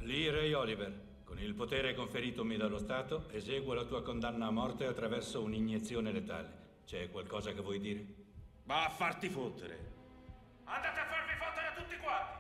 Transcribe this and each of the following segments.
Lee Ray Oliver, con il potere conferitomi dallo Stato, eseguo la tua condanna a morte attraverso un'iniezione letale. C'è qualcosa che vuoi dire? Va a farti fottere. Andate a farvi fottere tutti quanti!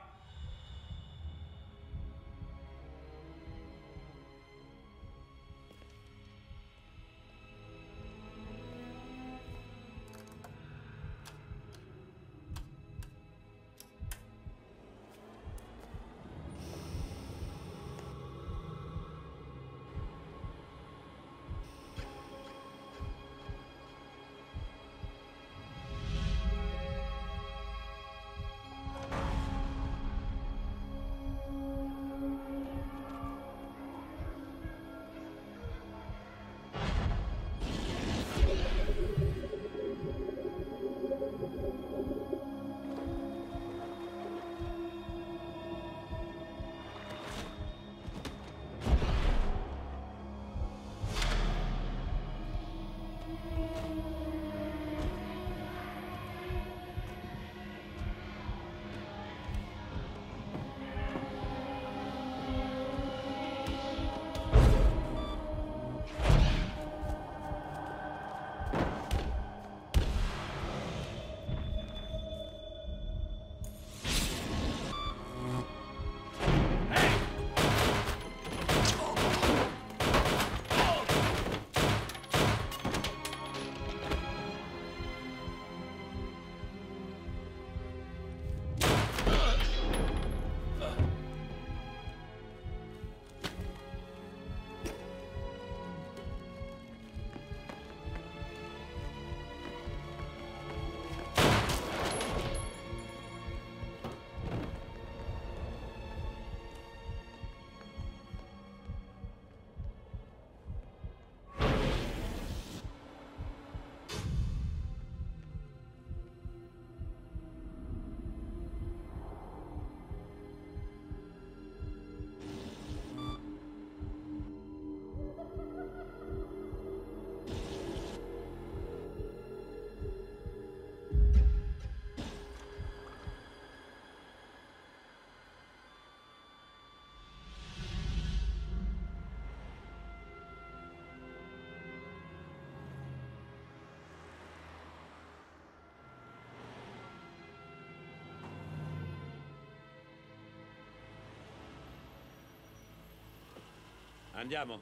Andiamo.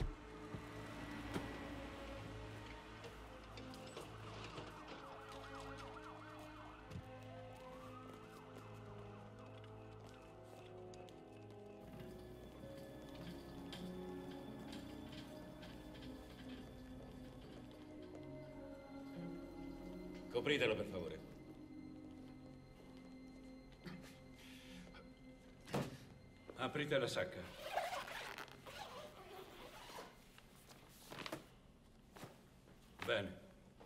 Copritelo, per favore. Aprite la sacca. Bene.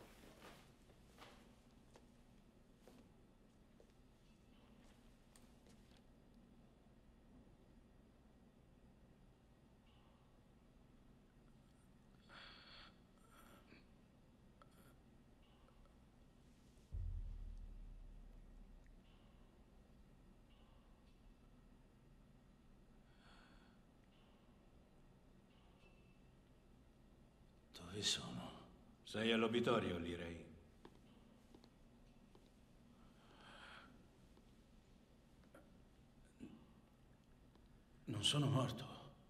Dove sono? Sei all'obitorio, Lee Ray. Non sono morto.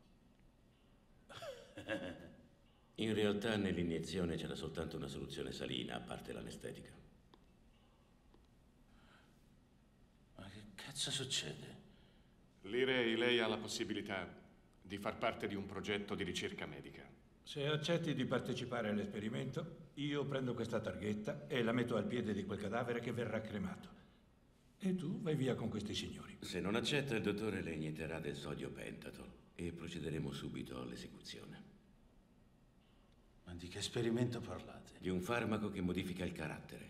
In realtà nell'iniezione c'era soltanto una soluzione salina, a parte l'anestetica. Ma che cazzo succede? Lee Ray, lei ha la possibilità di far parte di un progetto di ricerca medica. Se accetti di partecipare all'esperimento, io prendo questa targhetta e la metto al piede di quel cadavere che verrà cremato. E tu vai via con questi signori. Se non accetta, il dottore le inietterà del sodio pentato e procederemo subito all'esecuzione. Ma di che esperimento parlate? Di un farmaco che modifica il carattere.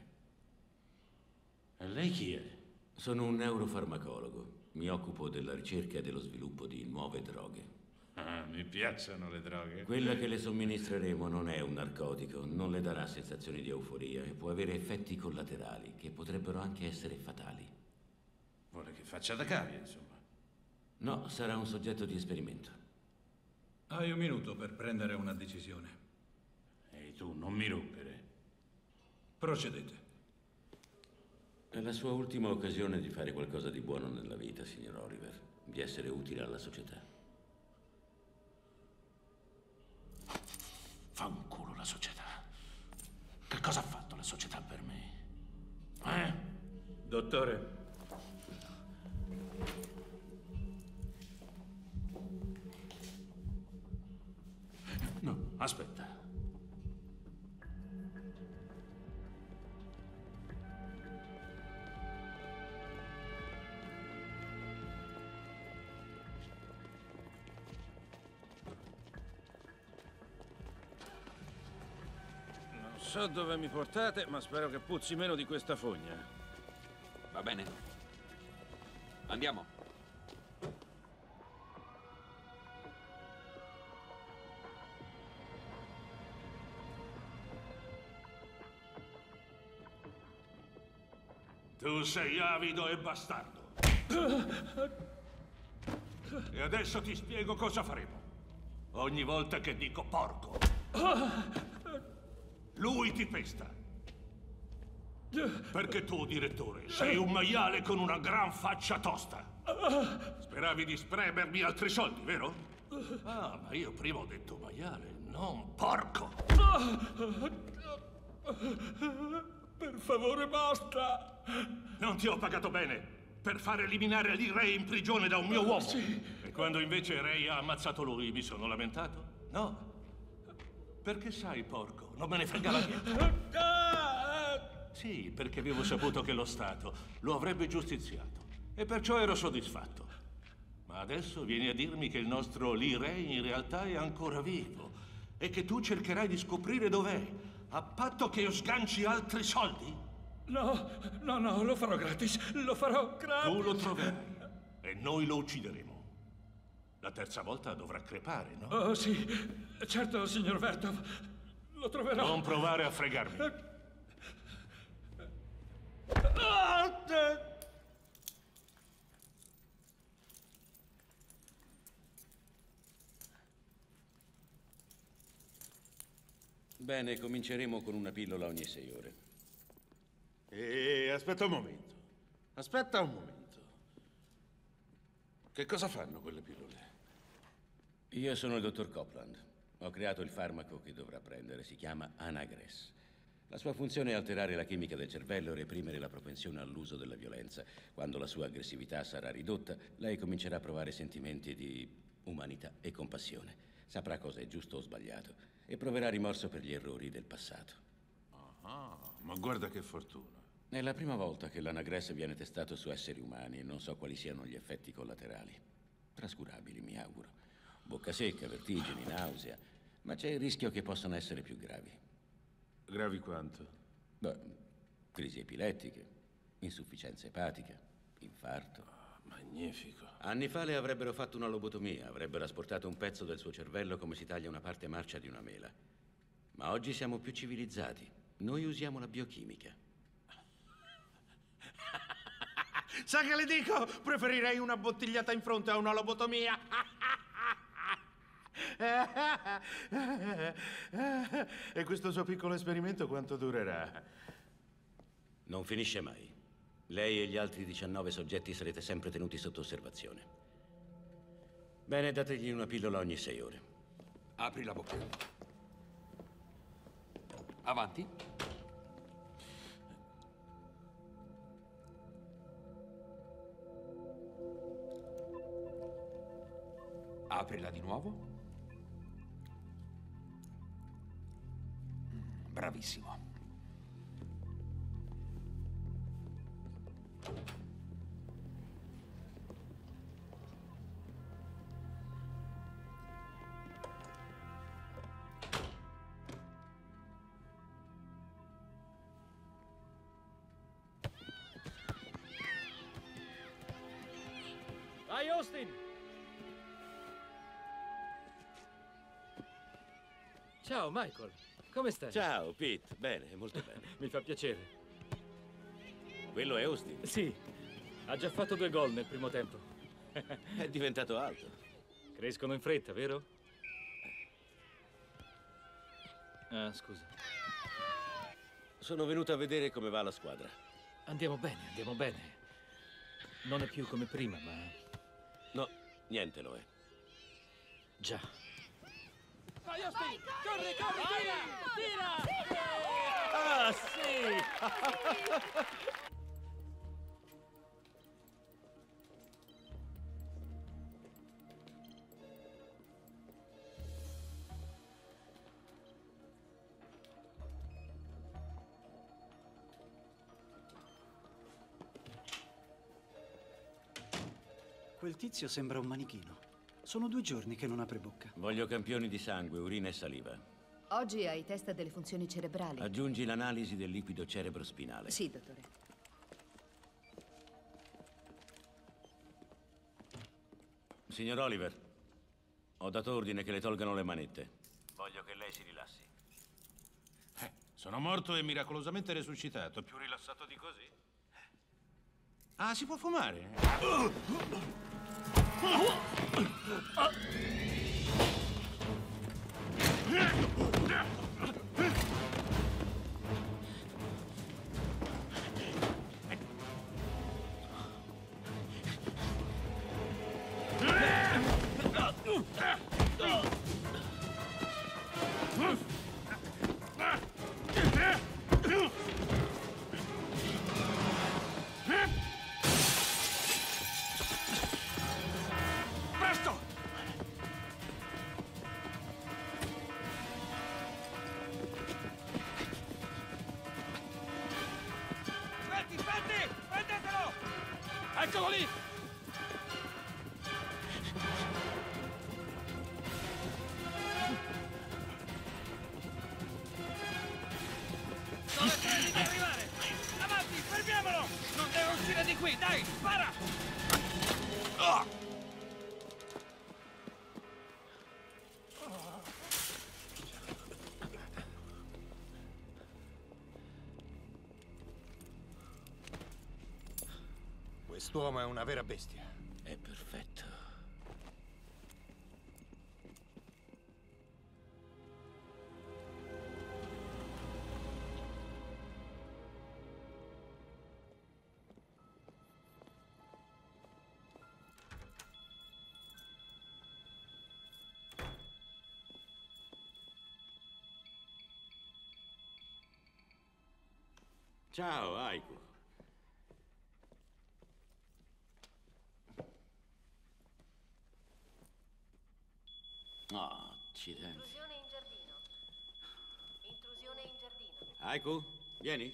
E lei chi è? Sono un neurofarmacologo. Mi occupo della ricerca e dello sviluppo di nuove droghe. Ah, mi piacciono le droghe. Quella che le somministreremo non è un narcotico, non le darà sensazioni di euforia e può avere effetti collaterali che potrebbero anche essere fatali. Vuole che faccia da cavia, insomma. No, sarà un soggetto di esperimento. Hai un minuto per prendere una decisione. Ehi tu, non mi rompere. Procedete. È la sua ultima occasione di fare qualcosa di buono nella vita, signor Oliver. Di essere utile alla società. Fa un culo la società. Che cosa ha fatto la società per me? Dottore. No, aspetta. Non so dove mi portate, ma spero che puzzi meno di questa fogna. Va bene. Andiamo. Tu sei avido e bastardo. E adesso ti spiego cosa faremo. Ogni volta che dico porco, lui ti pesta. Perché tu, direttore, sei un maiale con una gran faccia tosta. Speravi di spremermi altri soldi, vero? Ah, ma io prima ho detto maiale, non porco. Per favore, basta! Non ti ho pagato bene per far eliminare Lee Ray in prigione da un mio uomo. Sì. E quando invece Ray ha ammazzato lui, mi sono lamentato? No. Perché sai, porco, non me ne fregava niente. Sì, perché avevo saputo che lo Stato lo avrebbe giustiziato. E perciò ero soddisfatto. Ma adesso vieni a dirmi che il nostro Lee Ray in realtà è ancora vivo. E che tu cercherai di scoprire dov'è, a patto che io sganci altri soldi? No, lo farò gratis. Lo farò gratis. Tu lo troverai e noi lo uccideremo. La terza volta dovrà crepare, no? Oh, sì. Certo, signor Vertov. Lo troverò. Non provare a fregarmi. Bene, cominceremo con una pillola ogni 6 ore. Aspetta un momento. Aspetta un momento. Che cosa fanno quelle pillole? Io sono il dottor Copeland. Ho creato il farmaco che dovrà prendere. Si chiama Anagress. La sua funzione è alterare la chimica del cervello e reprimere la propensione all'uso della violenza. Quando la sua aggressività sarà ridotta, lei comincerà a provare sentimenti di umanità e compassione. Saprà cosa è giusto o sbagliato e proverà rimorso per gli errori del passato. Ah, ma guarda che fortuna. È la prima volta che l'Anagress viene testato su esseri umani e non so quali siano gli effetti collaterali. Trascurabili, mi auguro. Bocca secca, vertigini, nausea, ma c'è il rischio che possano essere più gravi. Gravi quanto? Beh, crisi epilettiche, insufficienza epatica, infarto. Magnifico. Anni fa le avrebbero fatto una lobotomia, avrebbero asportato un pezzo del suo cervello come si taglia una parte marcia di una mela. Ma oggi siamo più civilizzati. Noi usiamo la biochimica. Sa che le dico? Preferirei una bottigliata in fronte a una lobotomia. E questo suo piccolo esperimento quanto durerà? Non finisce mai. Lei e gli altri 19 soggetti sarete sempre tenuti sotto osservazione. Bene, dategli una pillola ogni 6 ore. Apri la bocca. Avanti. Aprila di nuovo. Bravissimo. Vai, Austin! Ciao, Michael. Come stai? Ciao, Pete. Bene, molto bene. Mi fa piacere. Quello è Austin. Sì, ha già fatto 2 gol nel primo tempo. È diventato alto. Crescono in fretta, vero? Ah, scusa. Sono venuto a vedere come va la squadra. Andiamo bene, andiamo bene. Non è più come prima, ma... No, niente lo è. Già. Vai, Austin! Corri, corri, tira! Tira! Ah, sì! Quel tizio sembra un manichino. Sono 2 giorni che non apre bocca. Voglio campioni di sangue, urina e saliva. Oggi hai testa delle funzioni cerebrali. Aggiungi l'analisi del liquido cerebrospinale. Sì, dottore. Signor Oliver, ho dato ordine che le tolgano le manette. Voglio che lei si rilassi. Sono morto e miracolosamente resuscitato. Più rilassato di così? Ah, si può fumare? Eccolo lì! Dove credi di arrivare? Avanti, fermiamolo! Non deve uscire di qui, dai, spara! Quest'uomo è una vera bestia. È perfetto. Ciao, Aiku. Oh, accidenti. Intrusione in giardino. Intrusione in giardino. Aiku, vieni.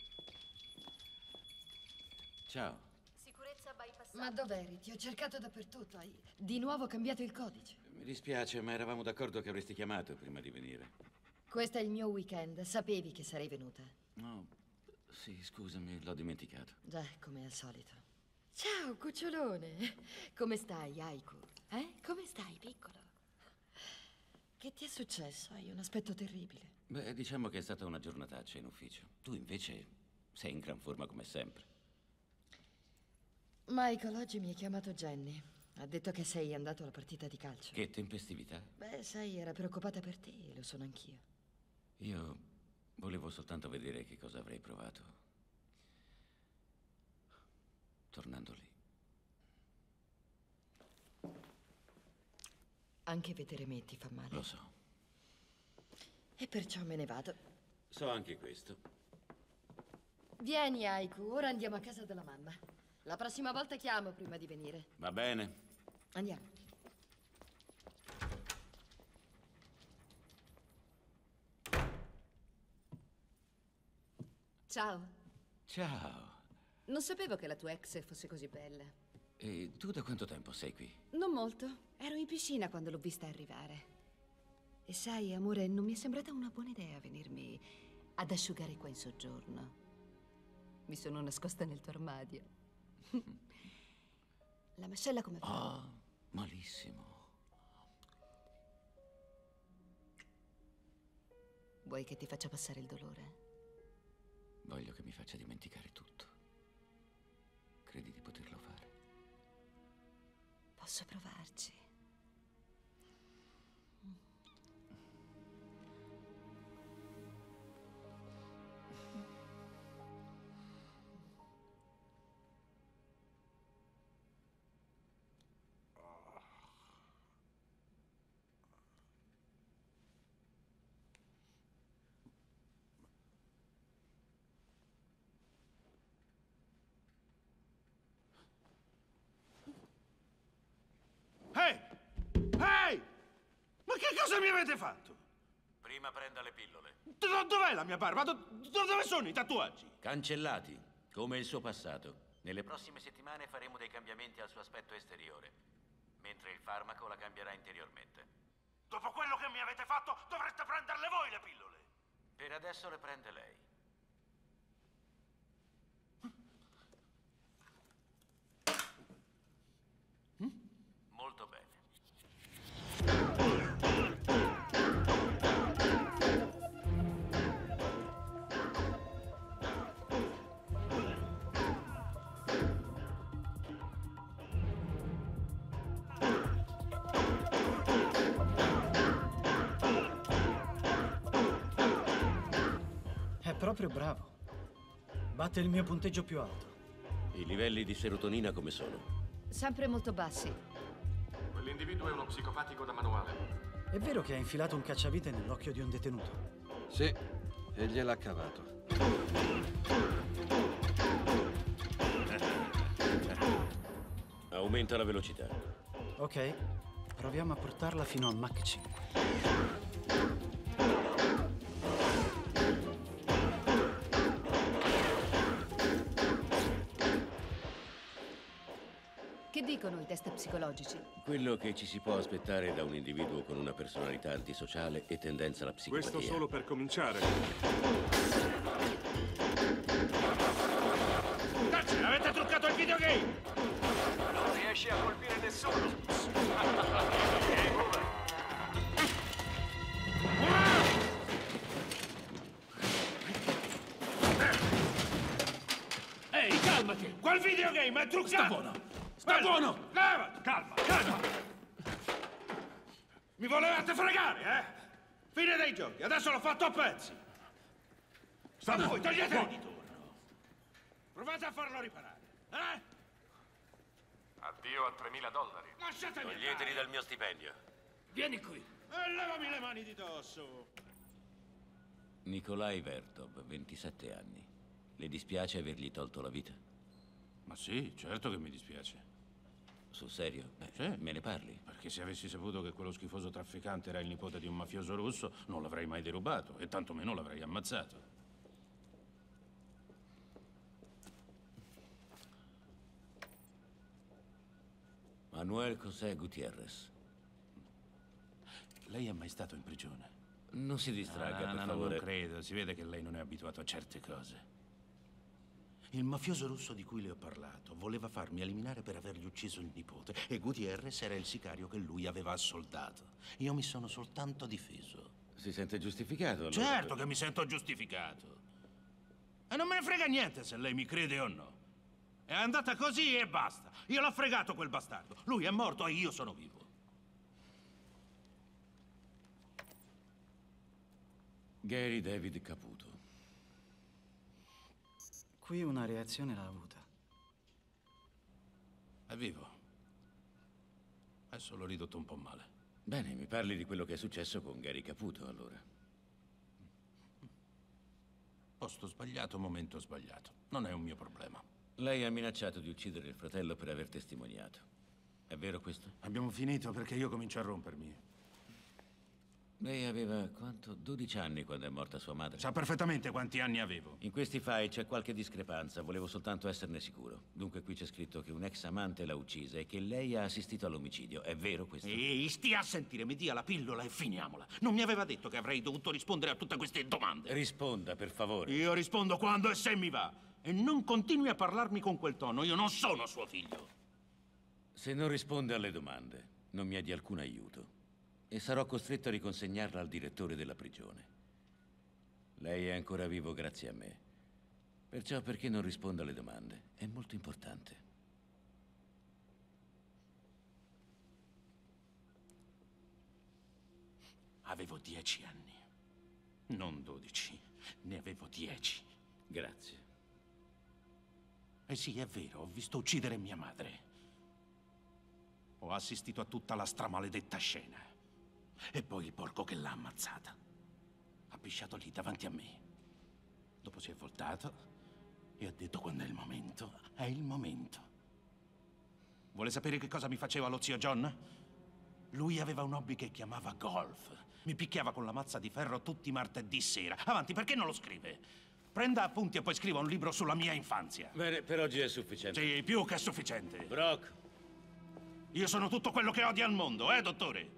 Ciao. Sicurezza bypassata. Ma dov'eri? Ti ho cercato dappertutto. Hai di nuovo cambiato il codice. Mi dispiace, ma eravamo d'accordo che avresti chiamato prima di venire. Questo è il mio weekend. Sapevi che sarei venuta. No, sì, scusami, l'ho dimenticato. Già, come al solito. Ciao, cucciolone. Come stai, Aiku? Come stai, piccolo? Che ti è successo? Hai un aspetto terribile. Beh, diciamo che è stata una giornataccia in ufficio. Tu invece sei in gran forma come sempre. Michael oggi mi ha chiamato Jenny. Ha detto che sei andato alla partita di calcio. Che tempestività. Beh, sai, era preoccupata per te e lo sono anch'io. Io volevo soltanto vedere che cosa avrei provato. Tornando lì. Anche vedere me ti fa male. Lo so. E perciò me ne vado. So anche questo. Vieni, Aiku, ora andiamo a casa della mamma. La prossima volta chiamo prima di venire. Va bene. Andiamo. Ciao. Ciao. Non sapevo che la tua ex fosse così bella. E tu da quanto tempo sei qui? Non molto. Ero in piscina quando l'ho vista arrivare. E sai, amore, non mi è sembrata una buona idea venirmi ad asciugare qua in soggiorno. Mi sono nascosta nel tuo armadio. La mascella come fa? Oh, malissimo. Vuoi che ti faccia passare il dolore? Voglio che mi faccia dimenticare tutto. Credi di poterlo fare? posso provarci. Ehi! Ehi! Ma che cosa mi avete fatto? Prima prenda le pillole. Dov'è la mia barba? Dove sono i tatuaggi? Cancellati, come il suo passato. Nelle prossime settimane faremo dei cambiamenti al suo aspetto esteriore, mentre il farmaco la cambierà interiormente. Dopo quello che mi avete fatto, dovreste prenderle voi le pillole! Per adesso le prende lei. Molto bene. È proprio bravo. Batte il mio punteggio più alto. I livelli di serotonina come sono? Sempre molto bassi. Quell'individuo è uno psicopatico da manuale. È vero che ha infilato un cacciavite nell'occhio di un detenuto? Sì, e gliel'ha cavato. Aumenta la velocità. Ok, proviamo a portarla fino a Mach 5. Che dicono i test psicologici? Quello che ci si può aspettare da un individuo con una personalità antisociale e tendenza alla psicopatia. Questo solo per cominciare. Cazzo, avete truccato il videogame! Non riesci a colpire nessuno. Ehi, calmati! Quel videogame è truccato! Sta buono! Sta buono! Levati! Calma, calma! Mi volevate fregare, eh? Fine dei giochi, adesso l'ho fatto a pezzi! Sta voi, toglietevi di turno! Provate a farlo riparare, eh? Addio a $3.000. Lasciatemi Toglieteli dal mio stipendio. Vieni qui. e levami le mani di dosso! Nikolai Vertov, 27 anni. Le dispiace avergli tolto la vita? Ma sì, certo che mi dispiace. Sul serio? Beh, Sì. me ne parli? Perché se avessi saputo che quello schifoso trafficante era il nipote di un mafioso russo, non l'avrei mai derubato e tantomeno l'avrei ammazzato. Manuel José Gutiérrez. Lei è mai stato in prigione? Non si distragga, per No, favore. non credo. Si vede che lei non è abituato a certe cose. Il mafioso russo di cui le ho parlato voleva farmi eliminare per avergli ucciso il nipote e Gutierrez era il sicario che lui aveva assoldato. Io mi sono soltanto difeso. Si sente giustificato, allora? Certo che mi sento giustificato. E non me ne frega niente se lei mi crede o no. È andata così e basta. Io l'ho fregato quel bastardo. Lui è morto e io sono vivo. Gary David Caputo. Qui una reazione l'ha avuta. È vivo. Adesso l'ho ridotto un po' male. Bene, mi parli di quello che è successo con Gary Caputo, allora. Posto sbagliato, momento sbagliato. Non è un mio problema. Lei ha minacciato di uccidere il fratello per aver testimoniato. È vero questo? Abbiamo finito perché io comincio a rompermi. Lei aveva, quanto? 12 anni quando è morta sua madre? Sa perfettamente quanti anni avevo. In questi file c'è qualche discrepanza, volevo soltanto esserne sicuro. Dunque qui c'è scritto che un ex amante l'ha uccisa e che lei ha assistito all'omicidio. È vero questo? Ehi, stia a sentire, mi dia la pillola e finiamola. Non mi aveva detto che avrei dovuto rispondere a tutte queste domande. Risponda, per favore. Io rispondo quando e se mi va. E non continui a parlarmi con quel tono, io non sono suo figlio. Se non risponde alle domande, non mi è di alcun aiuto. E sarò costretto a riconsegnarla al direttore della prigione. Lei è ancora vivo grazie a me. Perciò perché non risponde alle domande? È molto importante. Avevo 10 anni. Non 12, ne avevo 10. Grazie. Eh sì, è vero, ho visto uccidere mia madre. Ho assistito a tutta la stramaledetta scena. E poi il porco che l'ha ammazzata. Ha pisciato lì davanti a me. Dopo si è voltato e ha detto: quando è il momento, è il momento. Vuole sapere che cosa mi faceva lo zio John? Lui aveva un hobby che chiamava golf. Mi picchiava con la mazza di ferro tutti i martedì sera. Avanti, perché non lo scrive? Prenda appunti e poi scriva un libro sulla mia infanzia. Bene, per oggi è sufficiente. Sì, più che sufficiente. Brock. Io sono tutto quello che odia al mondo, dottore?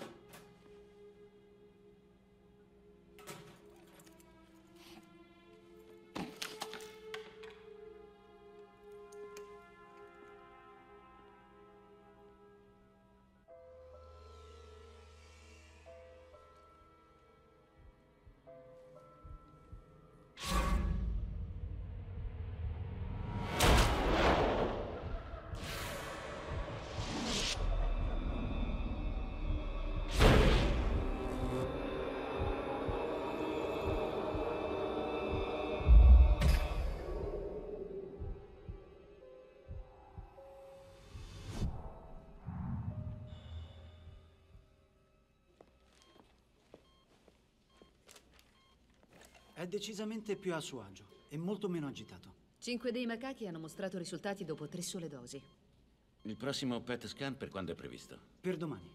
È decisamente più a suo agio e molto meno agitato. 5 dei macachi hanno mostrato risultati dopo 3 sole dosi. Il prossimo PET scan per quando è previsto? Per domani.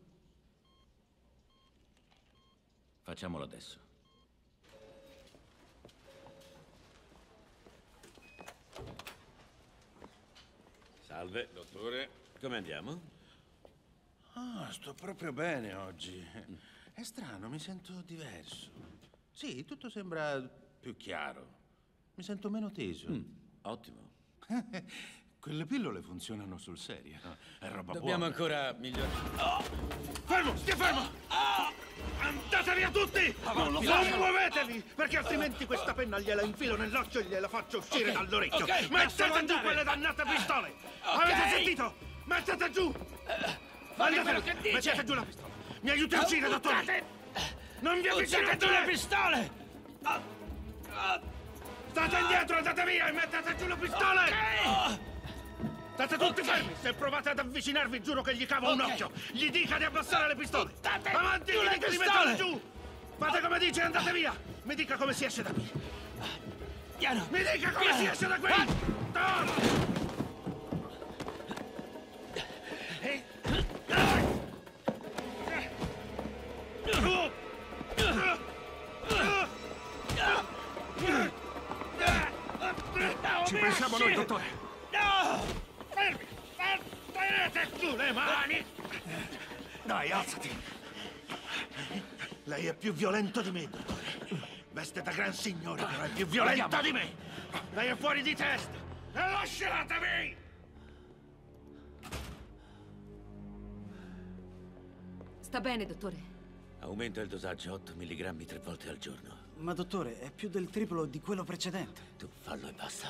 Facciamolo adesso. Salve, dottore. Come andiamo? Ah, sto proprio bene oggi. È strano, mi sento diverso. Sì, tutto sembra più chiaro. Mi sento meno teso. Ottimo. Quelle pillole funzionano sul serio. È roba Dobbiamo buona. ancora migliorare. Fermo, stia fermo! Andate via tutti! Non muovetevi, perché altrimenti questa penna gliela infilo nell'occhio e gliela faccio uscire dall'orecchio. Mettete giù quelle dannate pistole! Avete sentito? Mettete giù! Mettete giù la pistola! Mi aiuti a uscire, dottore! Non vi avvicinate! le pistole! State indietro, andate via e mettete giù le pistole! State tutti fermi! Se provate ad avvicinarvi, giuro che gli cavo un occhio! Gli dica di abbassare le pistole! Avanti, gli dica di metterle giù! Fate come dice e andate via! Mi dica come si esce da qui! Mi dica come si esce da qui! Ci pensiamo noi, dottore! No! Fermi! Tenete giù le mani! Dai, alzati! Lei è più violento di me, dottore. Veste da gran signore, però è più violenta di me! Lei è fuori di testa! E lasciatemi! Sta bene, dottore. Aumenta il dosaggio 8 mg 3 volte al giorno. Ma dottore, è più del triplo di quello precedente. Tu fallo e basta.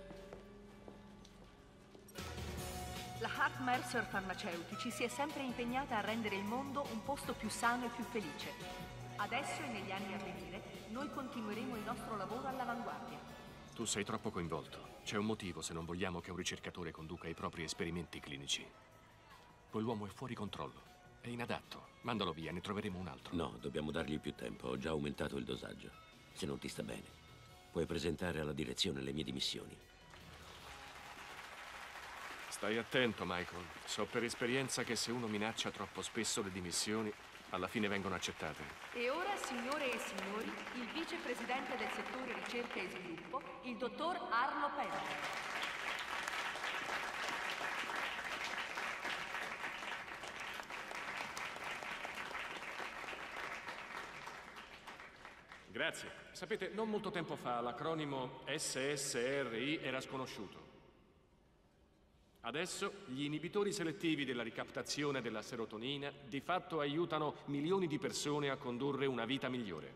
La Hart Mercer Farmaceutici si è sempre impegnata a rendere il mondo un posto più sano e più felice. Adesso e negli anni a venire, noi continueremo il nostro lavoro all'avanguardia. Tu sei troppo coinvolto. C'è un motivo se non vogliamo che un ricercatore conduca i propri esperimenti clinici. Quell'uomo è fuori controllo. È inadatto. Mandalo via, ne troveremo un altro. No, dobbiamo dargli più tempo. Ho già aumentato il dosaggio. Se non ti sta bene, puoi presentare alla direzione le mie dimissioni. Stai attento, Michael. So per esperienza che se uno minaccia troppo spesso le dimissioni, alla fine vengono accettate. E ora, signore e signori, il vicepresidente del settore ricerca e sviluppo, il dottor Arlo Penn. Grazie. Sapete, non molto tempo fa l'acronimo SSRI era sconosciuto. Adesso gli inibitori selettivi della ricaptazione della serotonina di fatto aiutano milioni di persone a condurre una vita migliore.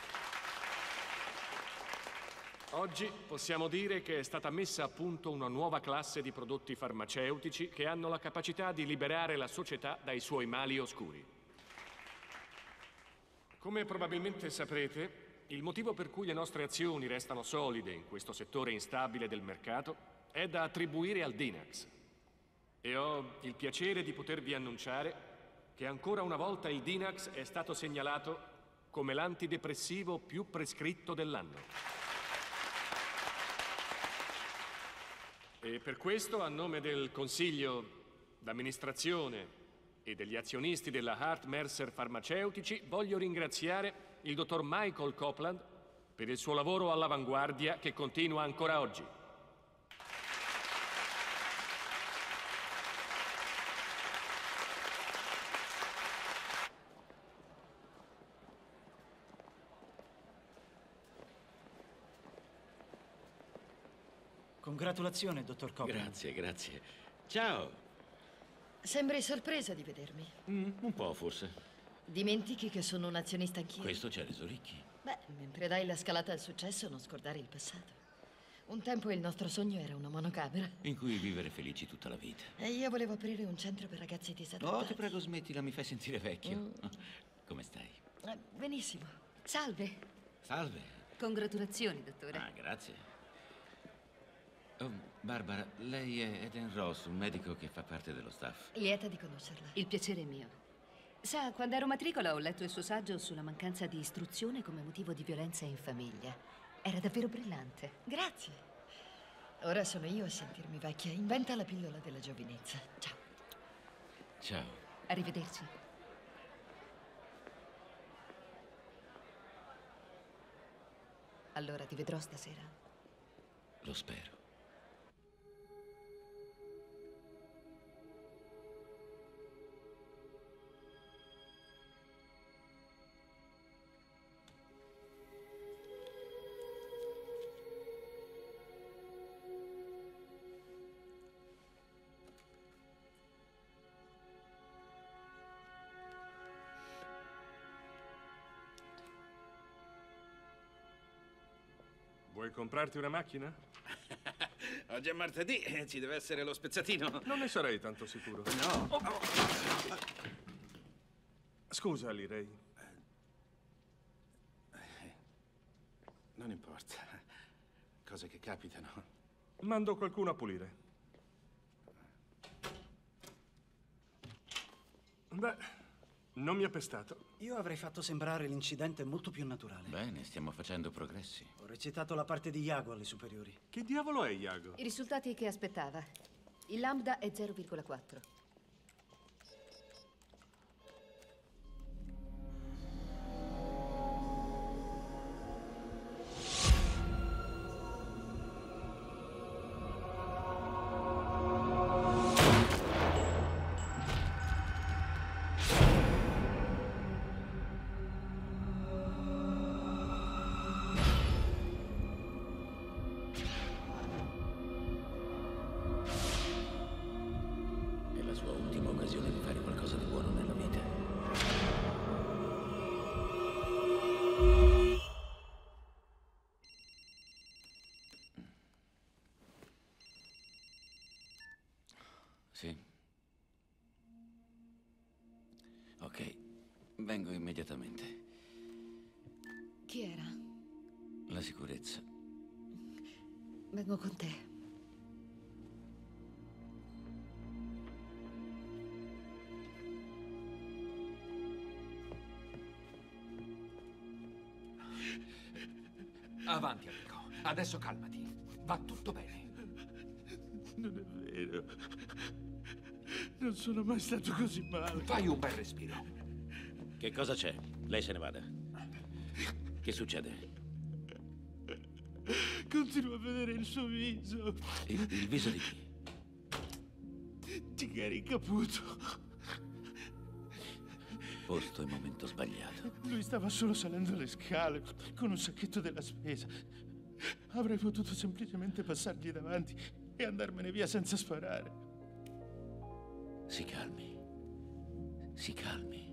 Oggi possiamo dire che è stata messa a punto una nuova classe di prodotti farmaceutici che hanno la capacità di liberare la società dai suoi mali oscuri. Come probabilmente saprete, il motivo per cui le nostre azioni restano solide in questo settore instabile del mercato è da attribuire al Dinax. E ho il piacere di potervi annunciare che ancora una volta il Dinax è stato segnalato come l'antidepressivo più prescritto dell'anno. E per questo, a nome del Consiglio d'amministrazione e degli azionisti della Hart Mercer Farmaceutici, voglio ringraziare il dottor Michael Copeland per il suo lavoro all'avanguardia che continua ancora oggi. Congratulazioni, dottor Copeland. Grazie, grazie. Ciao. Sembri sorpresa di vedermi. Un po' forse. Dimentichi che sono un azionista anch'io. Questo ci ha reso ricchi. Beh, mentre dai la scalata al successo, non scordare il passato. Un tempo il nostro sogno era una monocamera. In cui vivere felici tutta la vita. E io volevo aprire un centro per ragazzi disattenti. Oh, ti prego, smettila, mi fai sentire vecchio. Come stai? Benissimo. Salve. Salve. Congratulazioni, dottore. Ah, grazie. Oh, Barbara, lei è Eden Ross, un medico che fa parte dello staff. Lieta di conoscerla. Il piacere è mio. Sa, quando ero matricola ho letto il suo saggio sulla mancanza di istruzione come motivo di violenza in famiglia. Era davvero brillante. Grazie. Ora sono io a sentirmi vecchia. Inventa la pillola della giovinezza. Ciao. Ciao. Arrivederci. Allora ti vedrò stasera? Lo spero. Vuoi comprarti una macchina? Oggi è martedì, ci deve essere lo spezzatino. Non ne sarei tanto sicuro. No. Scusa, Lee. Non importa. Cose che capitano. Mando qualcuno a pulire. Beh, non mi ha pestato. Io avrei fatto sembrare l'incidente molto più naturale. Bene, stiamo facendo progressi. Ho recitato la parte di Iago alle superiori. Che diavolo è Iago? I risultati che aspettava. Il lambda è 0,4. È la sua ultima occasione di fare qualcosa di buono nella vita. Sì. Ok, vengo immediatamente. Chi era? La sicurezza. Vengo con te. Avanti, amico. Adesso calmati. Va tutto bene. Non è vero. Non sono mai stato così male. Fai un bel respiro. Che cosa c'è? Lei se ne vada. Che succede? Continuo a vedere il suo viso. Il viso di chi? Di Gary Caputo. Posto e momento sbagliato. Lui stava solo salendo le scale con un sacchetto della spesa. Avrei potuto semplicemente passargli davanti e andarmene via senza sparare. Si calmi. Si calmi.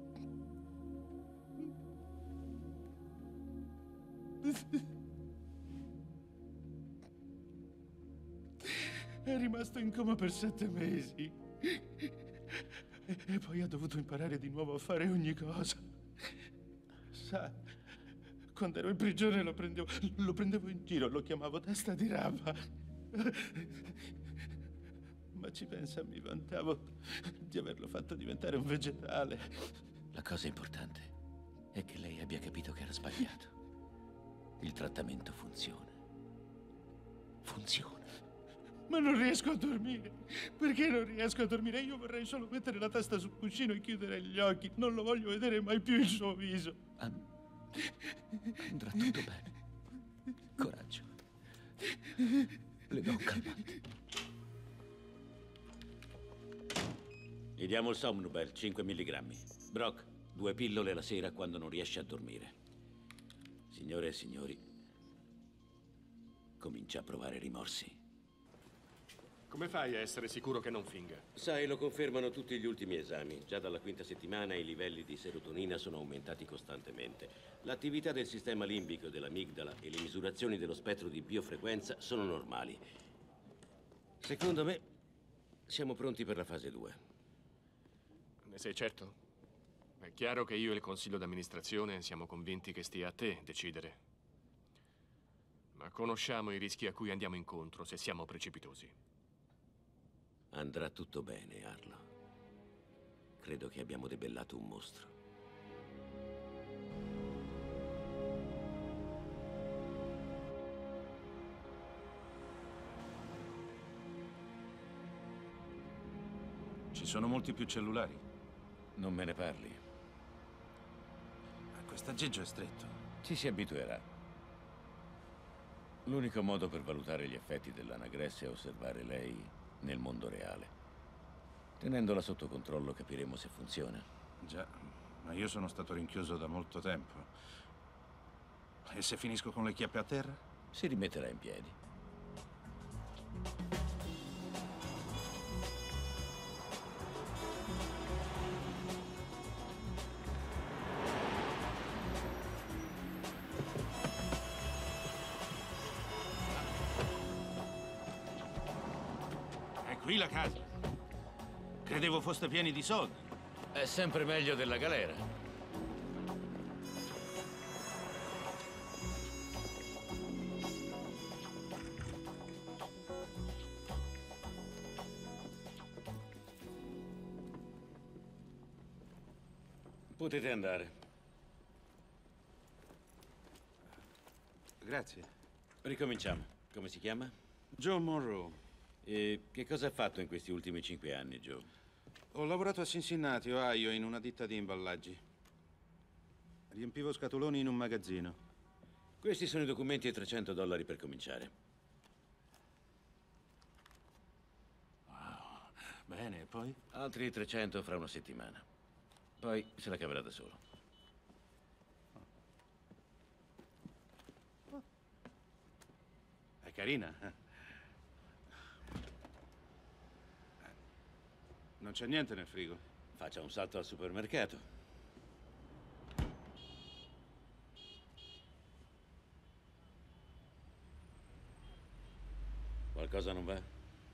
È rimasto in coma per 7 mesi. E poi ha dovuto imparare di nuovo a fare ogni cosa. Sa, quando ero in prigione lo prendevo in giro, lo chiamavo testa di rapa. Ma ci pensa, mi vantavo di averlo fatto diventare un vegetale. La cosa importante è che lei abbia capito che era sbagliato. Il trattamento funziona. Funziona. Ma non riesco a dormire. Perché non riesco a dormire? Io vorrei solo mettere la testa sul cuscino e chiudere gli occhi. Non lo voglio vedere mai più il suo viso. Andrà tutto bene. Coraggio. Le do un calmante. Gli diamo il Somnobel, 5 milligrammi. Brock, 2 pillole la sera quando non riesce a dormire. Signore e signori, comincia a provare rimorsi. Come fai a essere sicuro che non finga? Sai, lo confermano tutti gli ultimi esami. Già dalla 5ª settimana i livelli di serotonina sono aumentati costantemente. L'attività del sistema limbico, dell'amigdala e le misurazioni dello spettro di biofrequenza sono normali. Secondo me, siamo pronti per la fase 2. Ne sei certo? È chiaro che io e il consiglio d'amministrazione siamo convinti che stia a te decidere. Ma conosciamo i rischi a cui andiamo incontro se siamo precipitosi. Andrà tutto bene, Arlo. Credo che abbiamo debellato un mostro. Ci sono molti più cellulari. Non me ne parli. Questo aggeggio è stretto. Ci si abituerà. L'unico modo per valutare gli effetti dell'anagresse è osservare lei nel mondo reale. Tenendola sotto controllo capiremo se funziona. Già, ma io sono stato rinchiuso da molto tempo. E se finisco con le chiappe a terra? Si rimetterà in piedi. È qui la casa. Credevo foste pieni di soldi. È sempre meglio della galera. Potete andare. Grazie. Ricominciamo. Come si chiama? Joe Monroe. E che cosa ha fatto in questi ultimi 5 anni, Joe? Ho lavorato a Cincinnati, Ohio, in una ditta di imballaggi. Riempivo scatoloni in un magazzino. Questi sono i documenti e $300 per cominciare. Wow. Bene, e poi? Altri 300 fra una settimana. Poi se la caverà da solo. È carina. Non c'è niente nel frigo. Faccia un salto al supermercato. Qualcosa non va?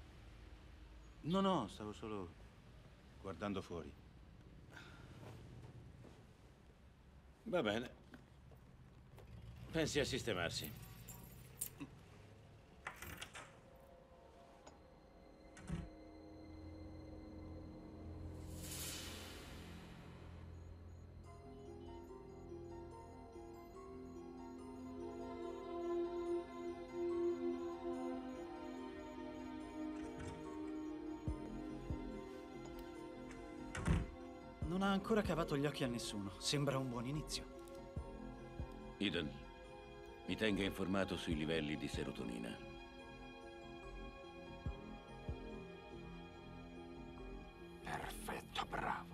No, stavo solo guardando fuori. Va bene. Pensi a sistemarsi. Non ha ancora cavato gli occhi a nessuno. Sembra un buon inizio. Eden, mi tenga informato sui livelli di serotonina. Perfetto, bravo.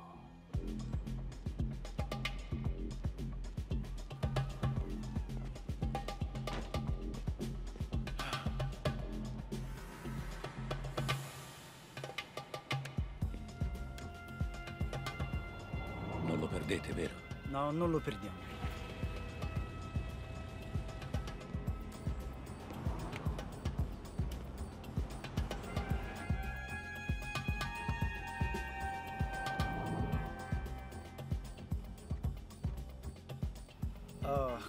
Non lo perdete, vero? No, non lo perdiamo.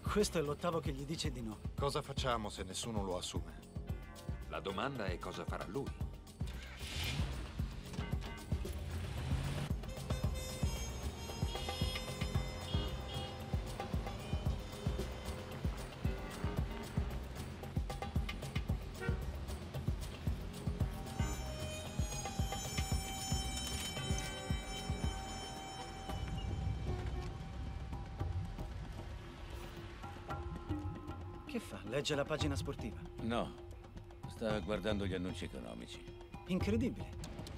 Questo è l'8º che gli dice di no. Cosa facciamo se nessuno lo assume? La domanda è cosa farà lui. Che fa? Legge la pagina sportiva? No, sta guardando gli annunci economici. Incredibile.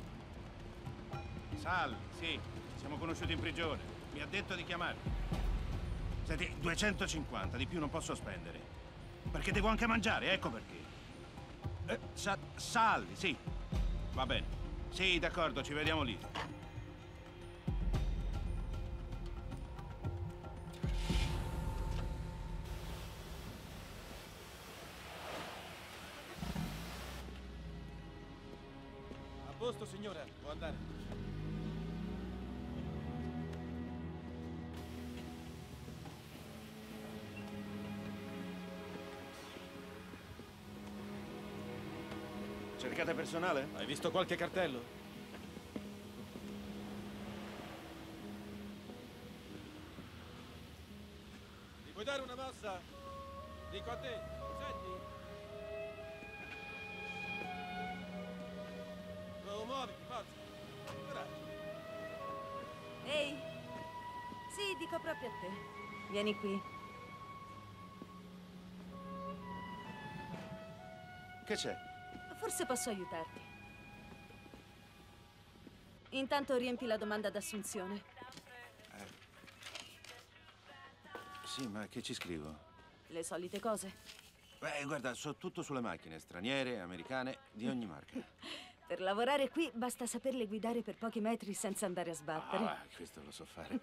Sal, sì, siamo conosciuti in prigione. Mi ha detto di chiamarti. Senti, 250, di più non posso spendere. Perché devo anche mangiare, ecco perché. Salli, sì. Va bene. Sì, d'accordo, ci vediamo lì. A posto, signora, può andare. Cercate personale? Hai visto qualche cartello? Mi puoi dare una mossa? Dico a te, senti? Oh, muoviti, forza. Coraggio. Ehi! Sì, dico proprio a te. Vieni qui. Che c'è? Forse posso aiutarti. Intanto riempi la domanda d'assunzione. Sì, ma che ci scrivo? Le solite cose. Beh, guarda, so tutto sulle macchine, straniere, americane, di ogni marca. Per lavorare qui basta saperle guidare per pochi metri senza andare a sbattere. Ah, questo lo so fare.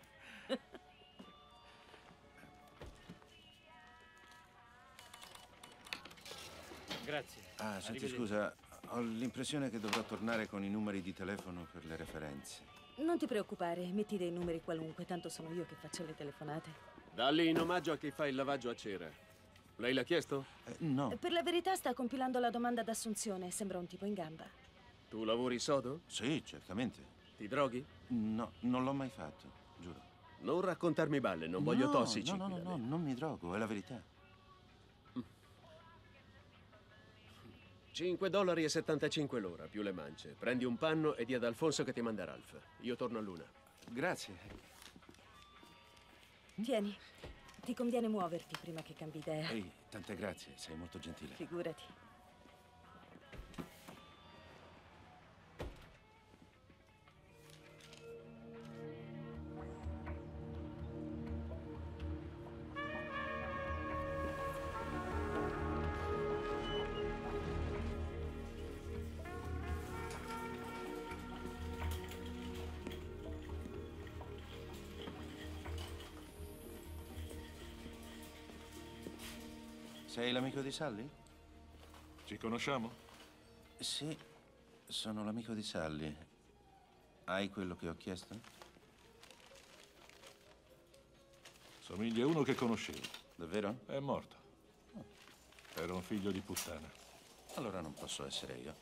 Grazie. Ah, senti, Arrivederci. scusa, ho l'impressione che dovrò tornare con i numeri di telefono per le referenze. Non ti preoccupare, metti dei numeri qualunque, tanto sono io che faccio le telefonate. Dalli in omaggio a chi fa il lavaggio a cera. Lei l'ha chiesto? No. Per la verità sta compilando la domanda d'assunzione, sembra un tipo in gamba. Tu lavori sodo? Sì, certamente. Ti droghi? No, non l'ho mai fatto, giuro. Non raccontarmi balle, non voglio No, tossici. No, non mi drogo, è la verità. $5,75 l'ora, più le mance. Prendi un panno e di ad Alfonso che ti manda Ralph. Io torno a Luna. Grazie. Tieni, ti conviene muoverti prima che cambi idea. Ehi, tante grazie, sei molto gentile. Figurati. Sei l'amico di Sally? Ci conosciamo? Sì, sono l'amico di Sally. Hai quello che ho chiesto? Somiglia a uno che conoscevo. Davvero? È morto. Era un figlio di puttana. Allora non posso essere io.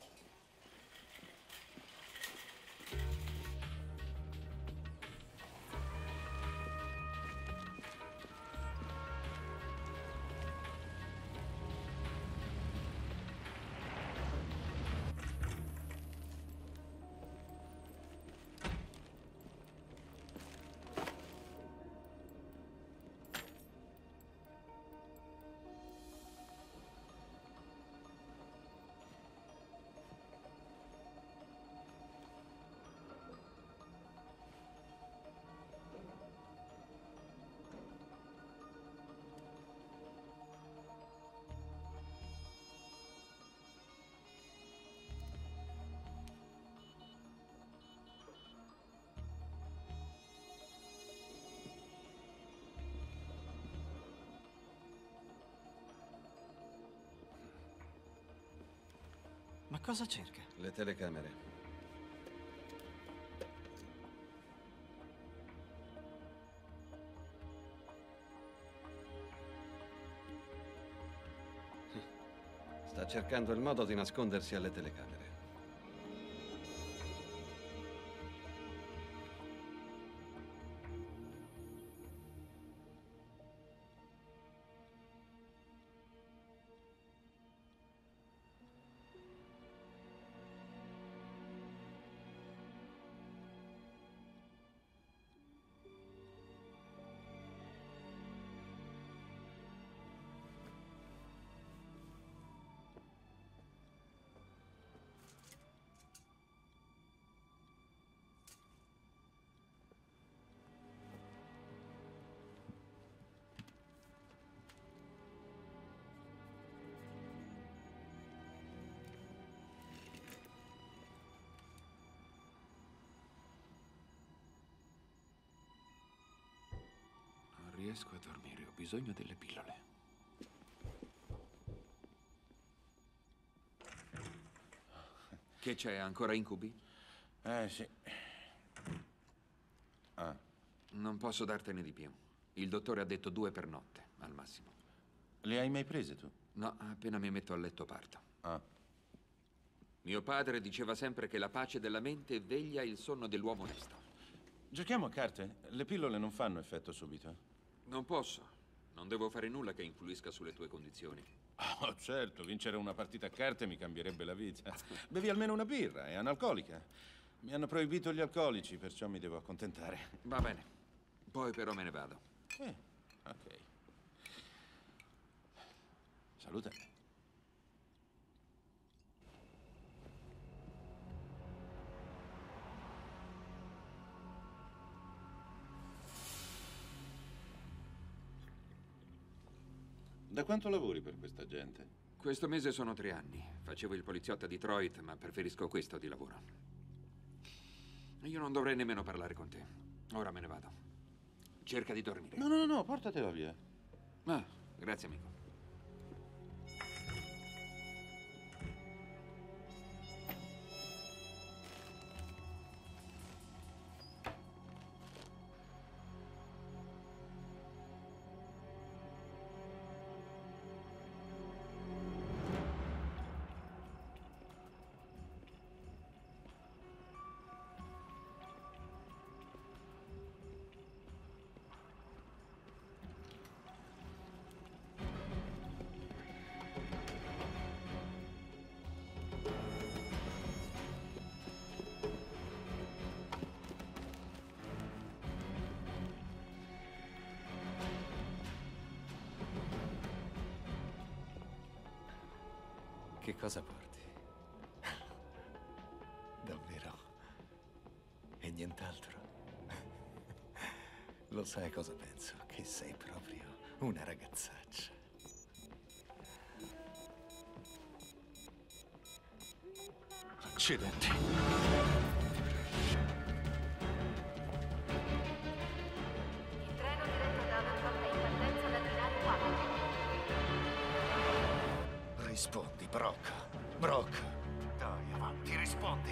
Ma cosa cerca? Le telecamere. sta cercando il modo di nascondersi alle telecamere. Non riesco a dormire, ho bisogno delle pillole. Che c'è, ancora incubi? Sì. Non posso dartene di più. Il dottore ha detto 2 per notte, al massimo. Le hai mai prese tu? No, appena mi metto a letto parto. Mio padre diceva sempre che la pace della mente veglia il sonno dell'uomo onesto. Giochiamo a carte? Le pillole non fanno effetto subito. Non posso. Non devo fare nulla che influisca sulle tue condizioni. Oh, certo, vincere una partita a carte mi cambierebbe la vita. Bevi almeno una birra, è analcolica. Mi hanno proibito gli alcolici, perciò mi devo accontentare. Va bene. Poi però me ne vado. Ok. Salute. Da quanto lavori per questa gente? Questo mese sono 3 anni. Facevo il poliziotto a Detroit, ma preferisco questo di lavoro. Io non dovrei nemmeno parlare con te. Ora me ne vado. Cerca di dormire. No, portatela via. Grazie, amico. Che cosa porti? Davvero? E nient'altro? Lo sai cosa penso? Che sei proprio una ragazzaccia. Accidenti. Il treno diretto da Davenport è in partenza da binario 4. Rispondi, Brock. Brock. Dai, avanti, rispondi.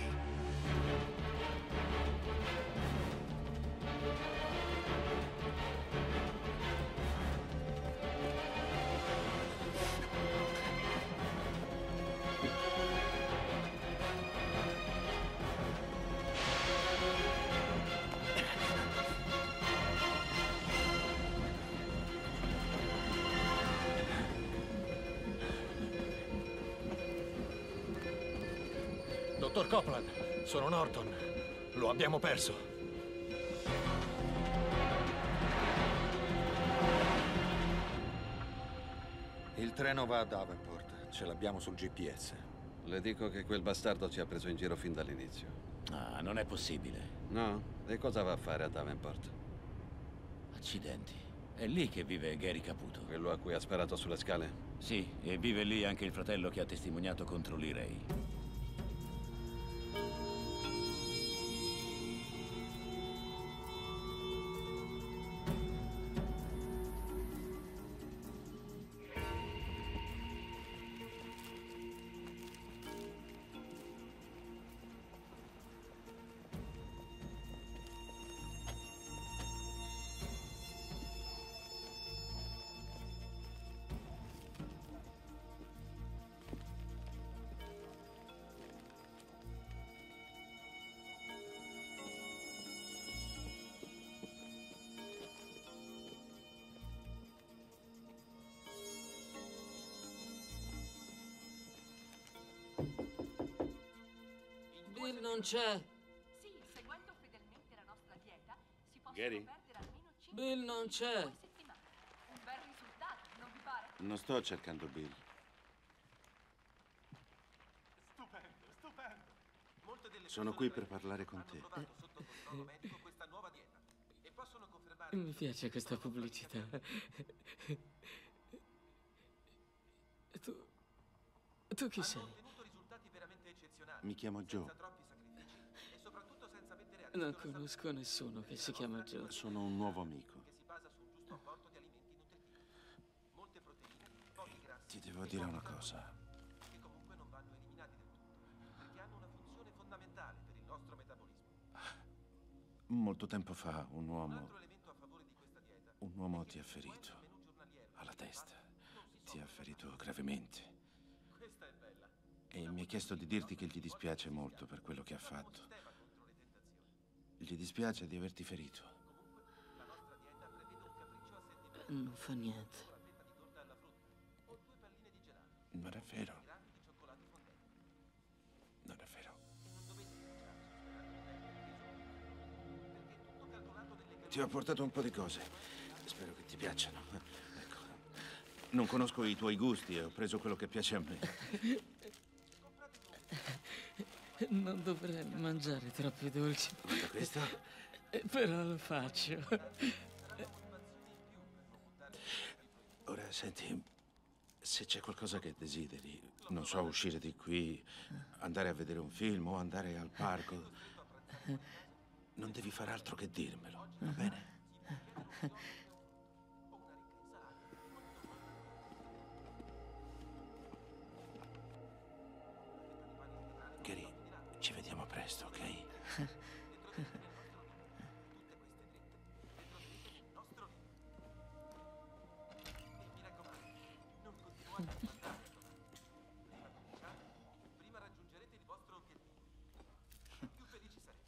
Dottor Copeland, sono Norton. Lo abbiamo perso. Il treno va a Davenport. Ce l'abbiamo sul GPS. Le dico che quel bastardo ci ha preso in giro fin dall'inizio. Non è possibile. No? E cosa va a fare a Davenport? Accidenti. È lì che vive Gary Caputo. Quello a cui ha sparato sulle scale? Sì, e vive lì anche il fratello che ha testimoniato contro Lee Ray. non c'è. Sì, seguendo fedelmente la nostra dieta, si possono Gary? perdere almeno 5 Bill non c'è. settimane. Un bel risultato, non vi pare? Non sto cercando Bill. Stupendo, stupendo. Molte delle Sono qui per parlare con te. provato sotto controllo medico questa nuova dieta e possono confermare Mi piace questa pubblicità. Tu chi sei? ottenuto risultati veramente eccezionali. Mi chiamo Joe. Senza troppi sacrifici e soprattutto senza mettere a Non rischio la conosco nessuno che si chiama Joe. Sono un nuovo amico. che si basa su un giusto apporto di alimenti nutritivi. Molte proteine, pochi grassi Ti devo dire una cosa. che comunque non vanno eliminati del tutto, perché hanno una funzione fondamentale per il nostro metabolismo. Molto tempo fa un Un uomo altro elemento a favore di questa dieta ti ha ferito. Alla testa. Ti ha ferito gravemente. Questa è bella. E mi ha chiesto di dirti che gli dispiace molto per quello che ha fatto. Gli dispiace di averti ferito. Non fa niente. Non è vero. Non è vero. Ti ho portato un po' di cose. Spero che ti piacciono. Ecco. Non conosco i tuoi gusti e ho preso quello che piace a me. Non dovrei mangiare troppi dolci. Guarda questo. Però lo faccio. Ora, senti, se c'è qualcosa che desideri, non so, uscire di qui, andare a vedere un film o andare al parco, non devi fare altro che dirmelo, va bene? Gary, ci vediamo presto, ok? Prima raggiungerete il vostro obiettivo, più felici sarete.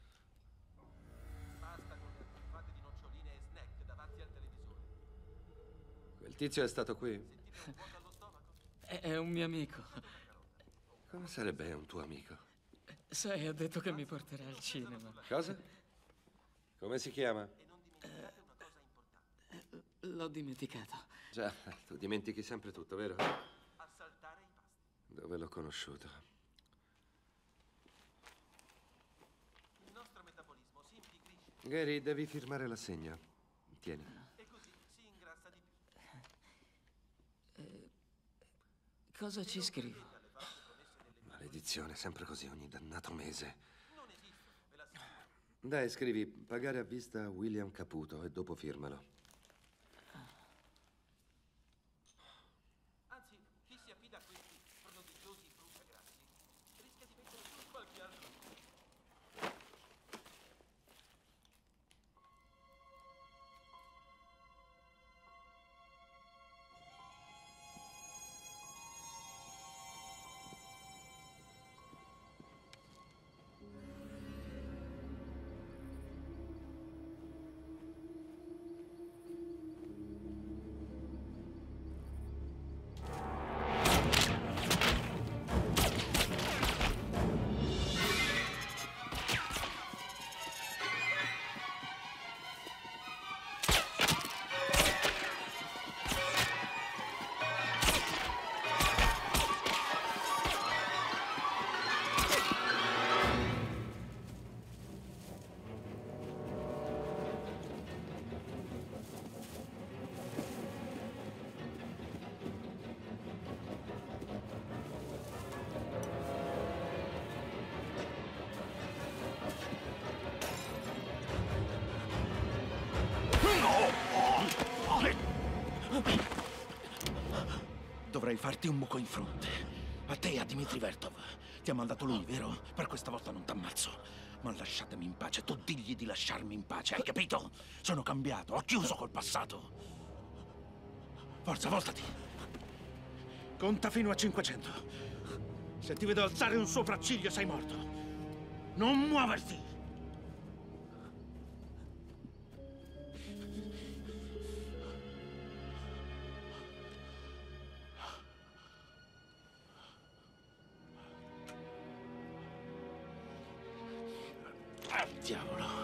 Basta con le attivate di noccioline e snack davanti al televisore. Quel tizio è stato qui? È un mio amico. Come sarebbe un tuo amico? Sai, ha detto che mi porterà al cinema. Cosa? Come si chiama? L'ho dimenticato. Già, tu dimentichi sempre tutto, vero? Dove l'ho conosciuto? Il nostro metabolismo si impigrisce Gary, devi firmare l'assegno. Tieni. e così si ingrassa di più. Cosa ci scrivo? Maledizione, sempre così ogni dannato mese. Dai, scrivi pagare a vista William Caputo e dopo firmalo. Anzi, chi si affida a questi prodigiosi bruciagrassi rischia di mettere su qualche altro. Dovrei farti un buco in fronte. A te e a Dmitri Vertov. Ti ha mandato lui, vero? Per questa volta non t'ammazzo. Ma lasciatemi in pace. Tu digli di lasciarmi in pace, hai capito? Sono cambiato, ho chiuso col passato. Forza, voltati. Conta fino a 500. Se ti vedo alzare un sopracciglio, sei morto. Non muoverti! Diavolo.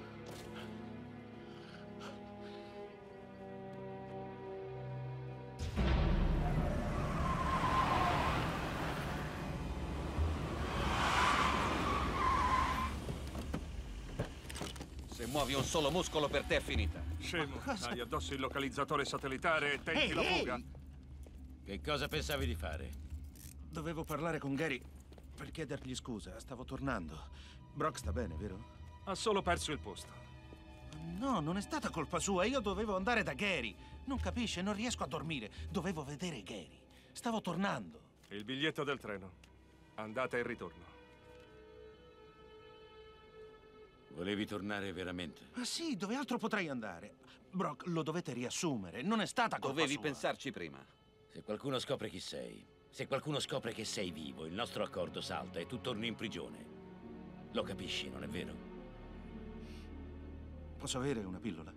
Se muovi un solo muscolo per te è finita. Scemo, hai addosso il localizzatore satellitare e tenti la fuga. Che cosa pensavi di fare? Dovevo parlare con Gary per chiedergli scusa. Stavo tornando. Brock sta bene, vero? Ha solo perso il posto. No, non è stata colpa sua. Io dovevo andare da Gary. Non capisce, non riesco a dormire. Dovevo vedere Gary. Stavo tornando. Il biglietto del treno. Andata e ritorno. Volevi tornare veramente? Ma sì, dove altro potrei andare? Brock, lo dovete riassumere. Non è stata colpa Dovevi sua. pensarci prima. Se qualcuno scopre chi sei, se qualcuno scopre che sei vivo, il nostro accordo salta e tu torni in prigione. Lo capisci, non è vero? Posso avere una pillola?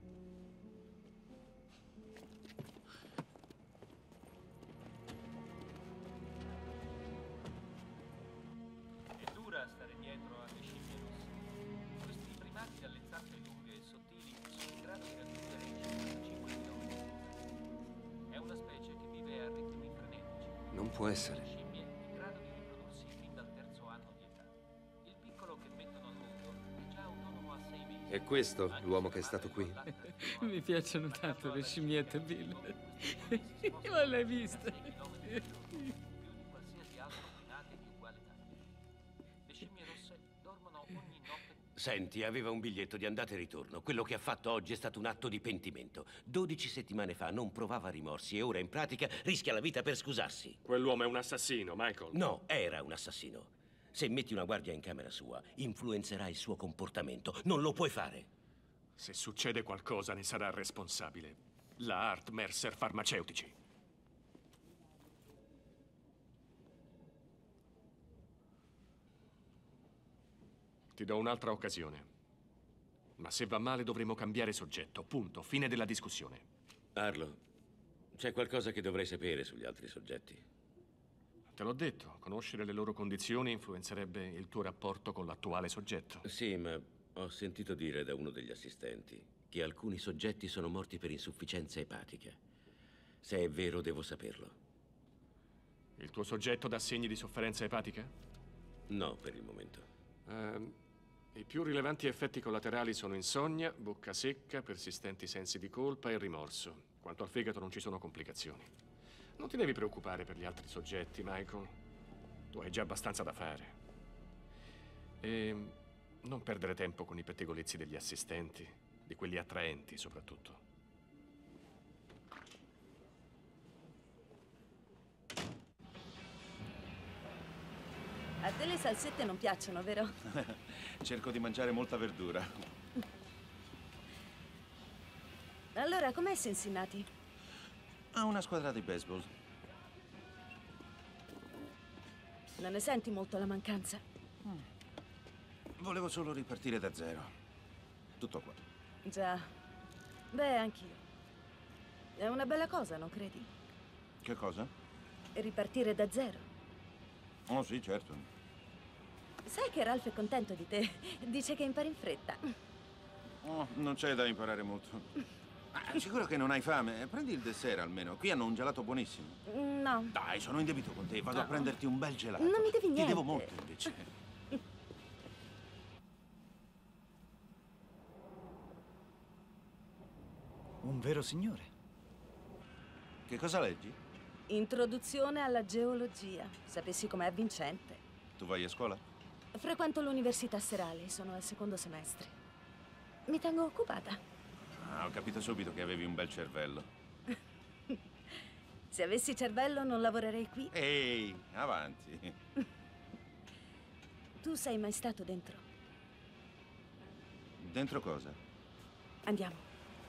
È dura stare dietro alle scimmie rosse. Questi primati dalle zampe lunghe e sottili sono in grado di raggiungere i 55 km. È una specie che vive a ritmi frenetici. Non può essere. Scimmie in grado di riprodursi fin dal terzo anno di età. Il piccolo che mettono al mondo è già autonomo a 6 mesi. È questo l'uomo che è stato qui? Mi piacciono tanto le scimmiette, Bill. Ma l'hai vista? Qualsiasi altro primate di uguale età. Le scimmie rosse dormono ogni notte. Senti, aveva un biglietto di andata e ritorno. Quello che ha fatto oggi è stato un atto di pentimento. 12 settimane fa non provava rimorsi e ora in pratica rischia la vita per scusarsi. Quell'uomo è un assassino, Michael. No, era un assassino. Se metti una guardia in camera sua, influenzerà il suo comportamento. Non lo puoi fare. Se succede qualcosa ne sarà responsabile la Hart Mercer Farmaceutici. Ti do un'altra occasione. Ma se va male dovremo cambiare soggetto. Punto. Fine della discussione. Arlo, c'è qualcosa che dovrei sapere sugli altri soggetti. Te l'ho detto, conoscere le loro condizioni influenzerebbe il tuo rapporto con l'attuale soggetto. Sì, ma ho sentito dire da uno degli assistenti che alcuni soggetti sono morti per insufficienza epatica. Se è vero, devo saperlo. Il tuo soggetto dà segni di sofferenza epatica? No, per il momento. I più rilevanti effetti collaterali sono insonnia, bocca secca, persistenti sensi di colpa e rimorso. Quanto al fegato non ci sono complicazioni. Non ti devi preoccupare per gli altri soggetti, Michael. Tu hai già abbastanza da fare. E non perdere tempo con i pettegolezzi degli assistenti, di quelli attraenti soprattutto. A te le salsette non piacciono, vero? Cerco di mangiare molta verdura. Allora, com'è Cincinnati? Ha una squadra di baseball. Non ne senti molto la mancanza? Volevo solo ripartire da zero. Tutto qua. Già. Beh, anch'io. È una bella cosa, non credi? Che cosa? Ripartire da zero. Oh, sì, certo. Sai che Ralph è contento di te. Dice che impari in fretta. Oh, non c'è da imparare molto. Sicuro che non hai fame? Prendi il dessert almeno. Qui hanno un gelato buonissimo. No. Dai, sono in debito con te. Vado a prenderti un bel gelato. Non mi devi niente. Ti devo molto, invece. Un vero signore. Che cosa leggi? Introduzione alla geologia. Sapessi com'è avvincente. Tu vai a scuola? Frequento l'università serale. Sono al secondo semestre. Mi tengo occupata. Ah, ho capito subito che avevi un bel cervello. Se avessi cervello non lavorerei qui. Ehi, avanti. Tu sei mai stato dentro? Dentro cosa? Andiamo.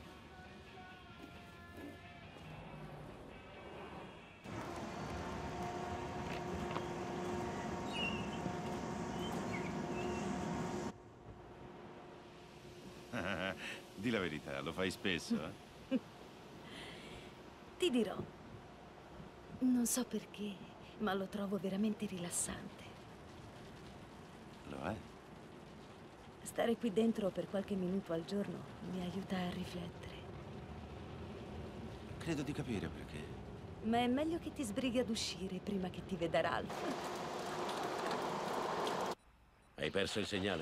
Di la verità, lo fai spesso, eh? Ti dirò. Non so perché, ma lo trovo veramente rilassante. Lo è? Stare qui dentro per qualche minuto al giorno mi aiuta a riflettere. Credo di capire perché. Ma è meglio che ti sbrighi ad uscire prima che ti veda Ralph. Hai perso il segnale?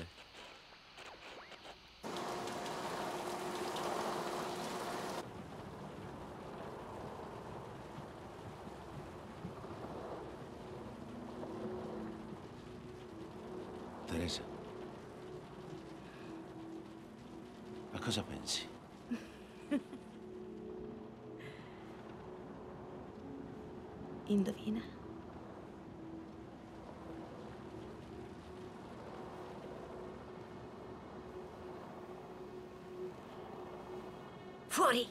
Teresa, a cosa pensi? Indovina? Fuori!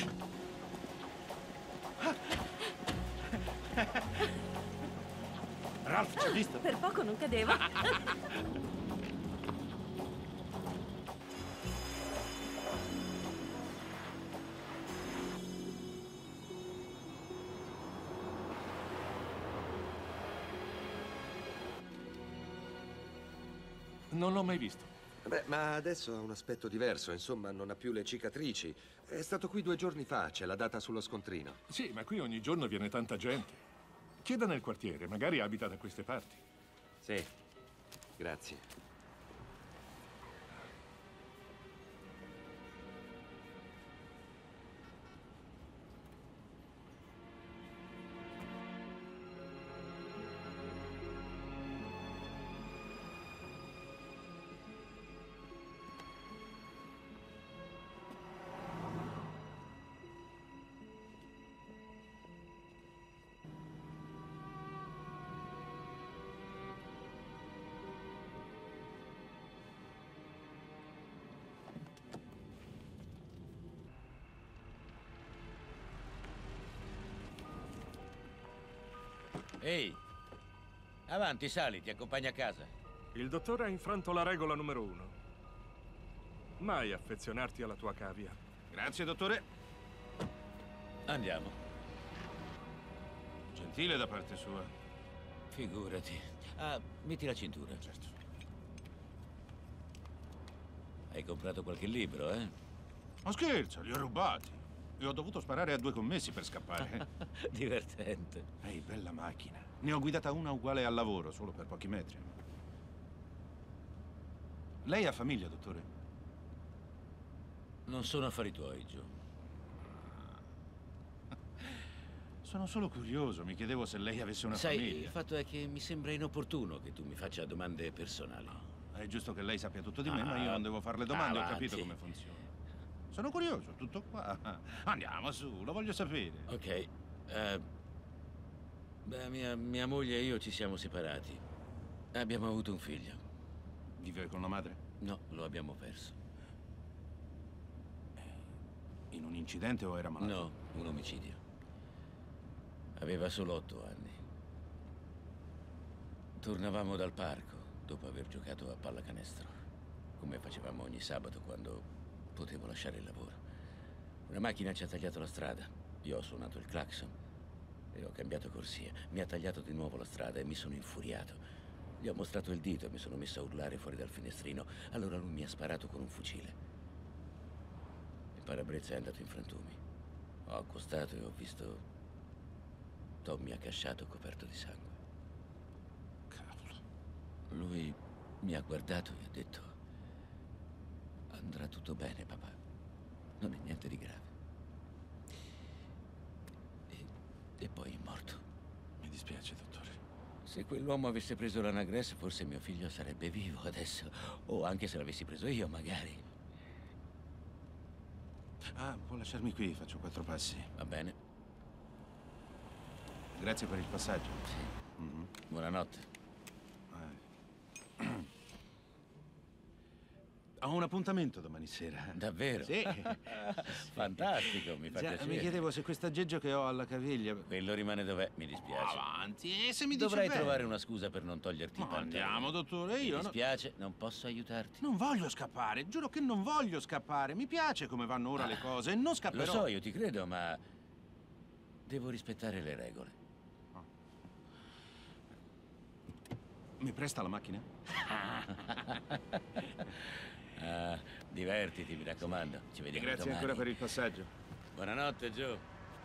Ralph, ci ha visto? Per poco non cadeva. Non l'ho mai visto. Beh, ma adesso ha un aspetto diverso, insomma, non ha più le cicatrici. È stato qui 2 giorni fa, c'è la data sullo scontrino. Sì, ma qui ogni giorno viene tanta gente. Chieda nel quartiere, magari abita da queste parti. Sì, grazie. Ehi, avanti, sali, ti accompagno a casa. Il dottore ha infranto la regola numero 1. Mai affezionarti alla tua cavia. Grazie, dottore. Andiamo. Gentile da parte sua. Figurati. Ah, metti la cintura. Certo. Hai comprato qualche libro, eh? Ma scherzo, li ho rubati. E ho dovuto sparare a 2 commessi per scappare. Divertente. Ehi, bella macchina. Ne ho guidata una uguale al lavoro, solo per pochi metri. Lei ha famiglia, dottore? Non sono affari tuoi, Joe. Sono solo curioso, mi chiedevo se lei avesse una Sai, famiglia. il fatto è che mi sembra inopportuno che tu mi faccia domande personali. È giusto che lei sappia tutto di me, ma io non devo fare le domande, ho capito come funziona. Sono curioso, tutto qua. Andiamo su, lo voglio sapere. Ok. Beh, mia moglie e io ci siamo separati. Abbiamo avuto un figlio. Vive con la madre? No, lo abbiamo perso. In un incidente o era malato? No, un omicidio. Aveva solo 8 anni. Tornavamo dal parco dopo aver giocato a pallacanestro, come facevamo ogni sabato quando potevo lasciare il lavoro. Una macchina ci ha tagliato la strada. Io ho suonato il clacson e ho cambiato corsia. Mi ha tagliato di nuovo la strada e mi sono infuriato. Gli ho mostrato il dito e mi sono messo a urlare fuori dal finestrino. Allora lui mi ha sparato con un fucile. Il parabrezza è andato in frantumi. Ho accostato e ho visto Tommy accasciato coperto di sangue. Cavolo. Lui mi ha guardato e ha detto: andrà tutto bene, papà. Non è niente di grave. E poi è morto. Mi dispiace, dottore. Se quell'uomo avesse preso l'Anagress, forse mio figlio sarebbe vivo adesso. O anche se l'avessi preso io, magari. Ah, può lasciarmi qui, faccio 4 passi. Va bene. Grazie per il passaggio. Sì. Buonanotte. Ho un appuntamento domani sera. Davvero? Sì. Fantastico, mi fa piacere. Mi chiedevo se questo aggeggio che ho alla caviglia... Quello rimane dov'è, mi dispiace. Avanti, e se mi dice Dovrei bene? trovare una scusa per non toglierti i pantaloni. Andiamo, dottore, io... Mi dispiace, non posso aiutarti. Non voglio scappare, giuro che non voglio scappare. Mi piace come vanno ora le cose e non scapperò. Lo so, io ti credo, ma devo rispettare le regole. Mi presta la macchina? Divertiti, mi raccomando. Ci vediamo Grazie domani. ancora per il passaggio. Buonanotte, Joe.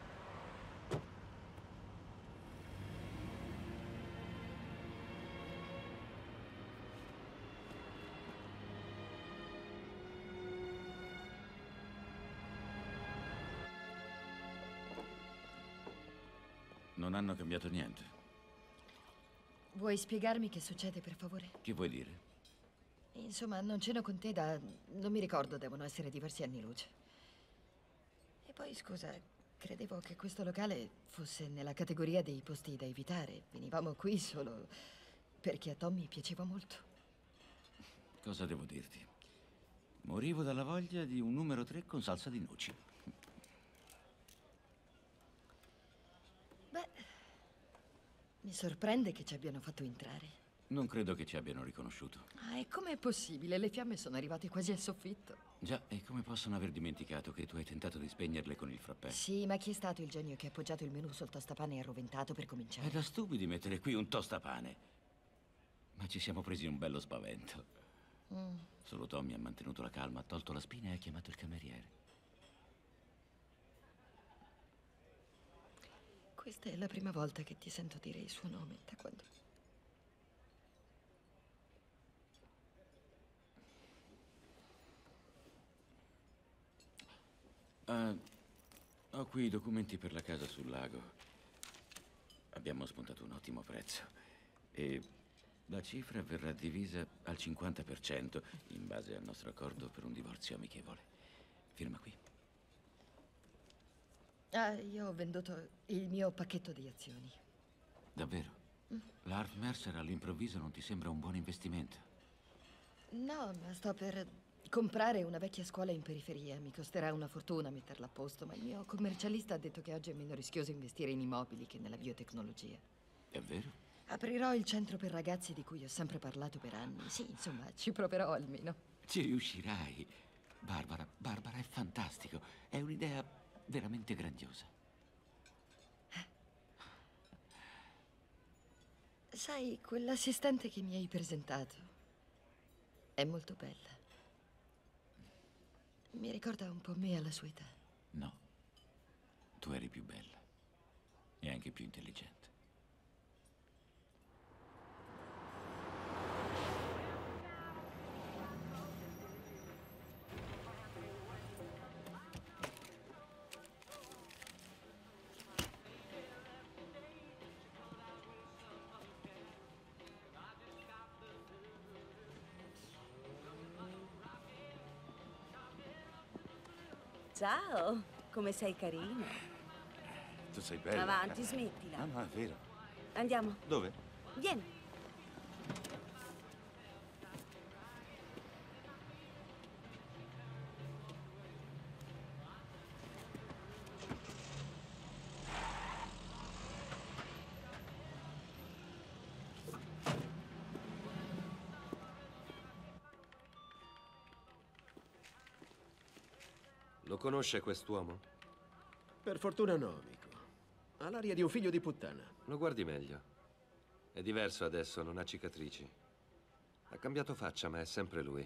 Non hanno cambiato niente. Vuoi spiegarmi che succede, per favore? Che vuoi dire? Insomma, non ceno con te da... non mi ricordo, devono essere diversi anni luce. E poi, scusa, credevo che questo locale fosse nella categoria dei posti da evitare. Venivamo qui solo perché a Tommy piaceva molto. Cosa devo dirti? Morivo dalla voglia di un numero 3 con salsa di noci. Beh, mi sorprende che ci abbiano fatto entrare. Non credo che ci abbiano riconosciuto. Ah, e com'è possibile? Le fiamme sono arrivate quasi al soffitto. Già, e come possono aver dimenticato che tu hai tentato di spegnerle con il frappè? Sì, ma chi è stato il genio che ha appoggiato il menù sul tostapane e arroventato per cominciare? È da stupidi mettere qui un tostapane. Ma ci siamo presi un bello spavento. Solo Tommy ha mantenuto la calma, ha tolto la spina e ha chiamato il cameriere. Questa è la prima volta che ti sento dire il suo nome, da quando... Ho qui i documenti per la casa sul lago. Abbiamo spuntato un ottimo prezzo. E la cifra verrà divisa al 50% in base al nostro accordo per un divorzio amichevole. Firma qui. Ah, io ho venduto il mio pacchetto di azioni. Davvero? La Art Mercer all'improvviso non ti sembra un buon investimento? No, ma sto per comprare una vecchia scuola in periferia. Mi costerà una fortuna metterla a posto, ma il mio commercialista ha detto che oggi è meno rischioso investire in immobili che nella biotecnologia. È vero? Aprirò il centro per ragazzi di cui ho sempre parlato per anni. Sì, insomma, ci proverò almeno. Ci riuscirai. Barbara è fantastico. È un'idea veramente grandiosa. Sai, quell'assistente che mi hai presentato è molto bella. Mi ricorda un po' me alla sua età. No. Tu eri più bella. E anche più intelligente. Ciao, come sei carino. Tu sei bella. Avanti, smettila. No, è vero. Andiamo. Dove? Vieni. Lo conosce quest'uomo? Per fortuna no, amico. Ha l'aria di un figlio di puttana. Lo guardi meglio. È diverso adesso, non ha cicatrici. Ha cambiato faccia, ma è sempre lui.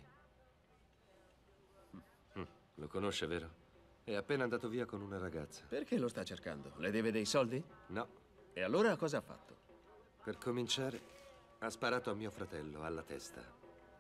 Lo conosce, vero? È appena andato via con una ragazza. Perché lo sta cercando? Le deve dei soldi? No. E allora cosa ha fatto? Per cominciare, ha sparato a mio fratello alla testa.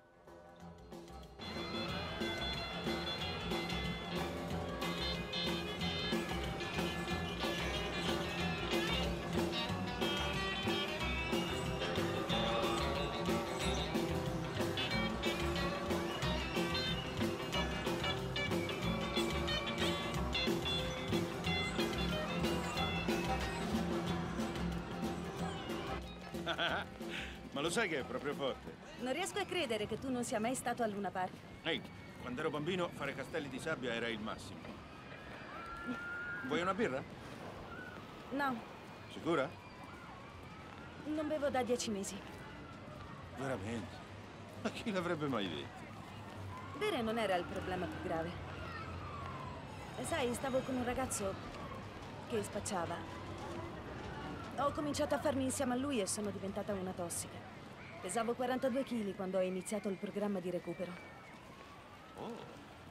Ma lo sai che è proprio forte? Non riesco a credere che tu non sia mai stato al Luna Park. Ehi, quando ero bambino fare castelli di sabbia era il massimo. Vuoi una birra? No, Sicura? non bevo da 10 mesi. Veramente? Ma chi l'avrebbe mai detto? Bere non era il problema più grave. E sai, stavo con un ragazzo che spacciava. Ho cominciato a farmi insieme a lui e sono diventata una tossica. Pesavo 42 kg quando ho iniziato il programma di recupero. Oh,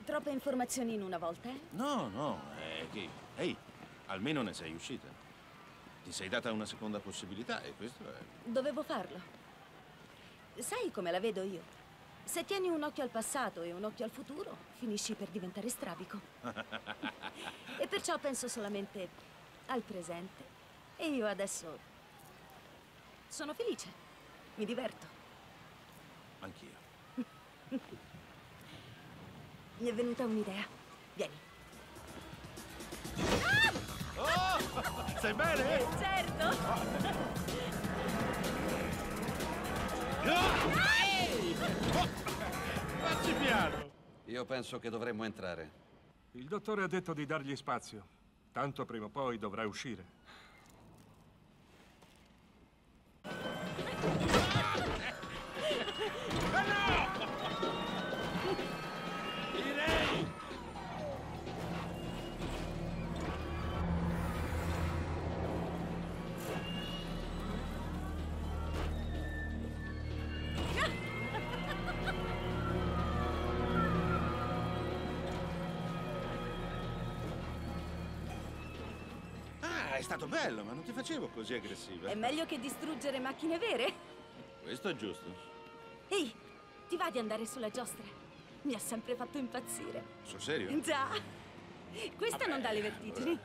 Troppe informazioni in una volta, eh? No, no, è che... Ehi, almeno ne sei uscita. Ti sei data una seconda possibilità e questo è... Dovevo farlo. Sai come la vedo io? Se tieni un occhio al passato e un occhio al futuro, finisci per diventare strabico. E perciò penso solamente al presente. E io adesso sono felice. Mi diverto. Anch'io. Mi è venuta un'idea. Vieni. Oh! Stai bene? Certo! Facci piano! Io penso che dovremmo entrare. Il dottore ha detto di dargli spazio. Tanto prima o poi dovrà uscire. È stato bello, ma non ti facevo così aggressiva. È meglio che distruggere macchine vere. Questo è giusto. Ehi, ti va di andare sulla giostra? Mi ha sempre fatto impazzire. Sul serio? Già. Questa non dà le vertigini.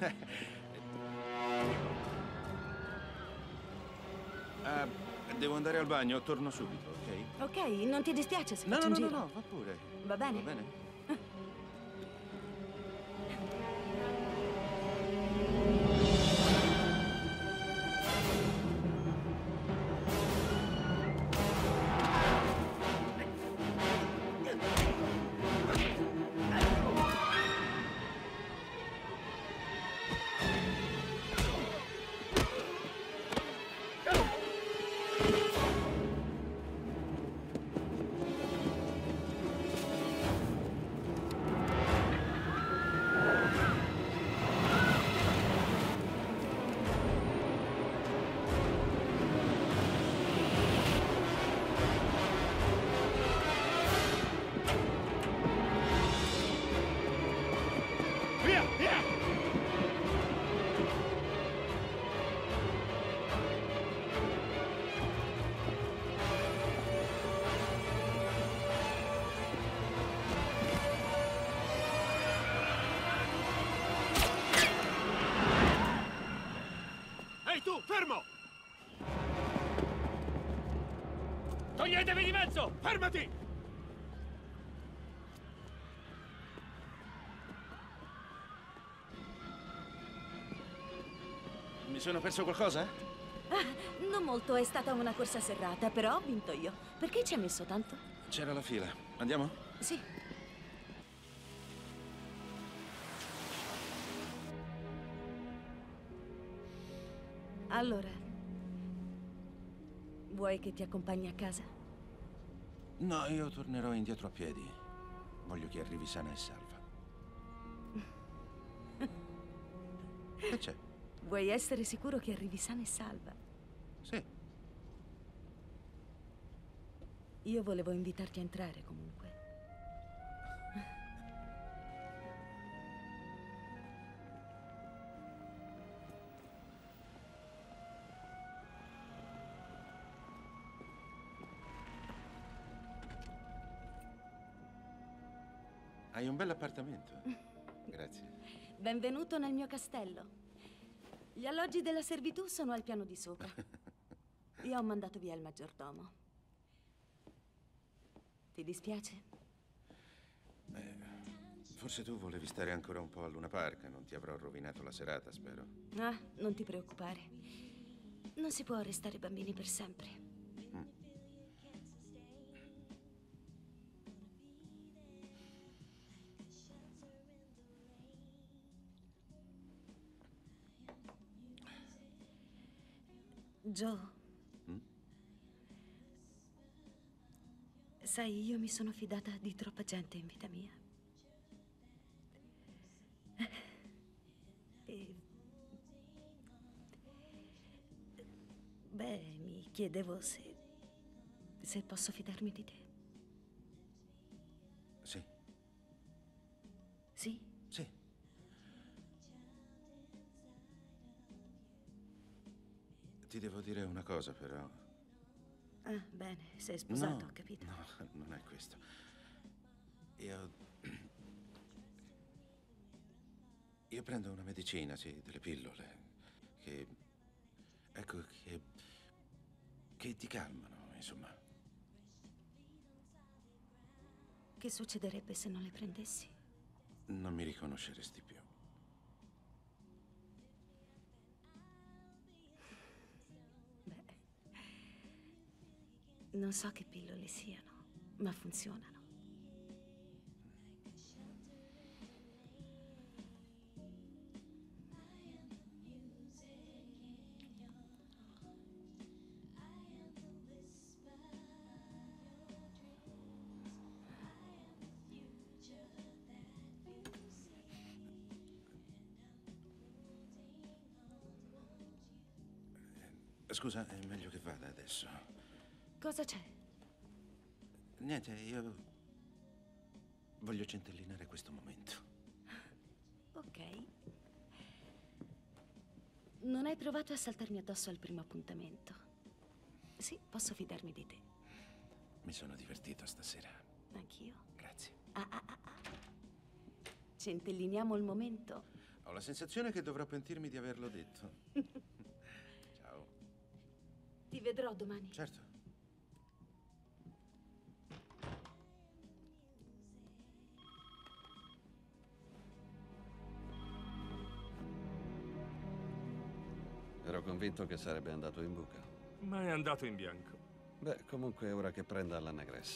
Devo andare al bagno, torno subito, ok? Ok, non ti dispiace se No, faccio no, un no, giro? no, va pure. Va bene? Va bene. Via, via! Ehi tu, fermo! Toglietevi di mezzo! Fermati! Mi sono perso qualcosa? Ah, non molto, è stata una corsa serrata, però ho vinto io. Perché ci hai messo tanto? C'era la fila. Andiamo? Sì. Allora, vuoi che ti accompagni a casa? No, io tornerò indietro a piedi. Voglio che arrivi sana e salva. Che c'è? Vuoi essere sicuro che arrivi sana e salva? Sì. Io volevo invitarti a entrare comunque. Hai un bel appartamento. Grazie. Benvenuto nel mio castello. Gli alloggi della servitù sono al piano di sopra. Io ho mandato via il maggiordomo. Ti dispiace? Forse tu volevi stare ancora un po' a Luna Park. Non ti avrò rovinato la serata, spero. Ah, non ti preoccupare. Non si può restare bambini per sempre. Joe. Sai, io mi sono fidata di troppa gente in vita mia. E... Beh, mi chiedevo se posso fidarmi di te. Sì. Sì? Sì. Ti devo dire una cosa, però. Ah, bene, sei sposato, No, ho capito. no, non è questo. Io prendo una medicina, sì, delle pillole, che... ecco, che ti calmano, insomma. Che succederebbe se non le prendessi? Non mi riconosceresti più. Non so che pillole siano, ma funzionano. Scusa, è meglio che vada adesso. Cosa c'è? Niente, io voglio centellinare questo momento. Ok. Non hai provato a saltarmi addosso al primo appuntamento? Sì, posso fidarmi di te. Mi sono divertito stasera. Anch'io. Grazie. Centelliniamo il momento. Ho la sensazione che dovrò pentirmi di averlo detto. Ciao. Ti vedrò domani. Certo. Ero convinto che sarebbe andato in buca. Ma è andato in bianco. Beh, comunque è ora che prenda l'Anagres.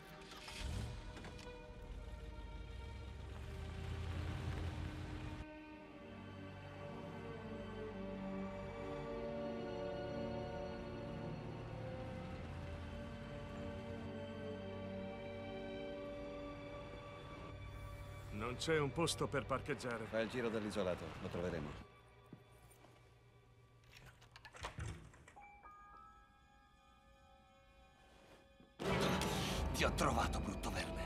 Non c'è un posto per parcheggiare. Fai il giro dell'isolato, lo troveremo. Ti ho trovato, brutto verme.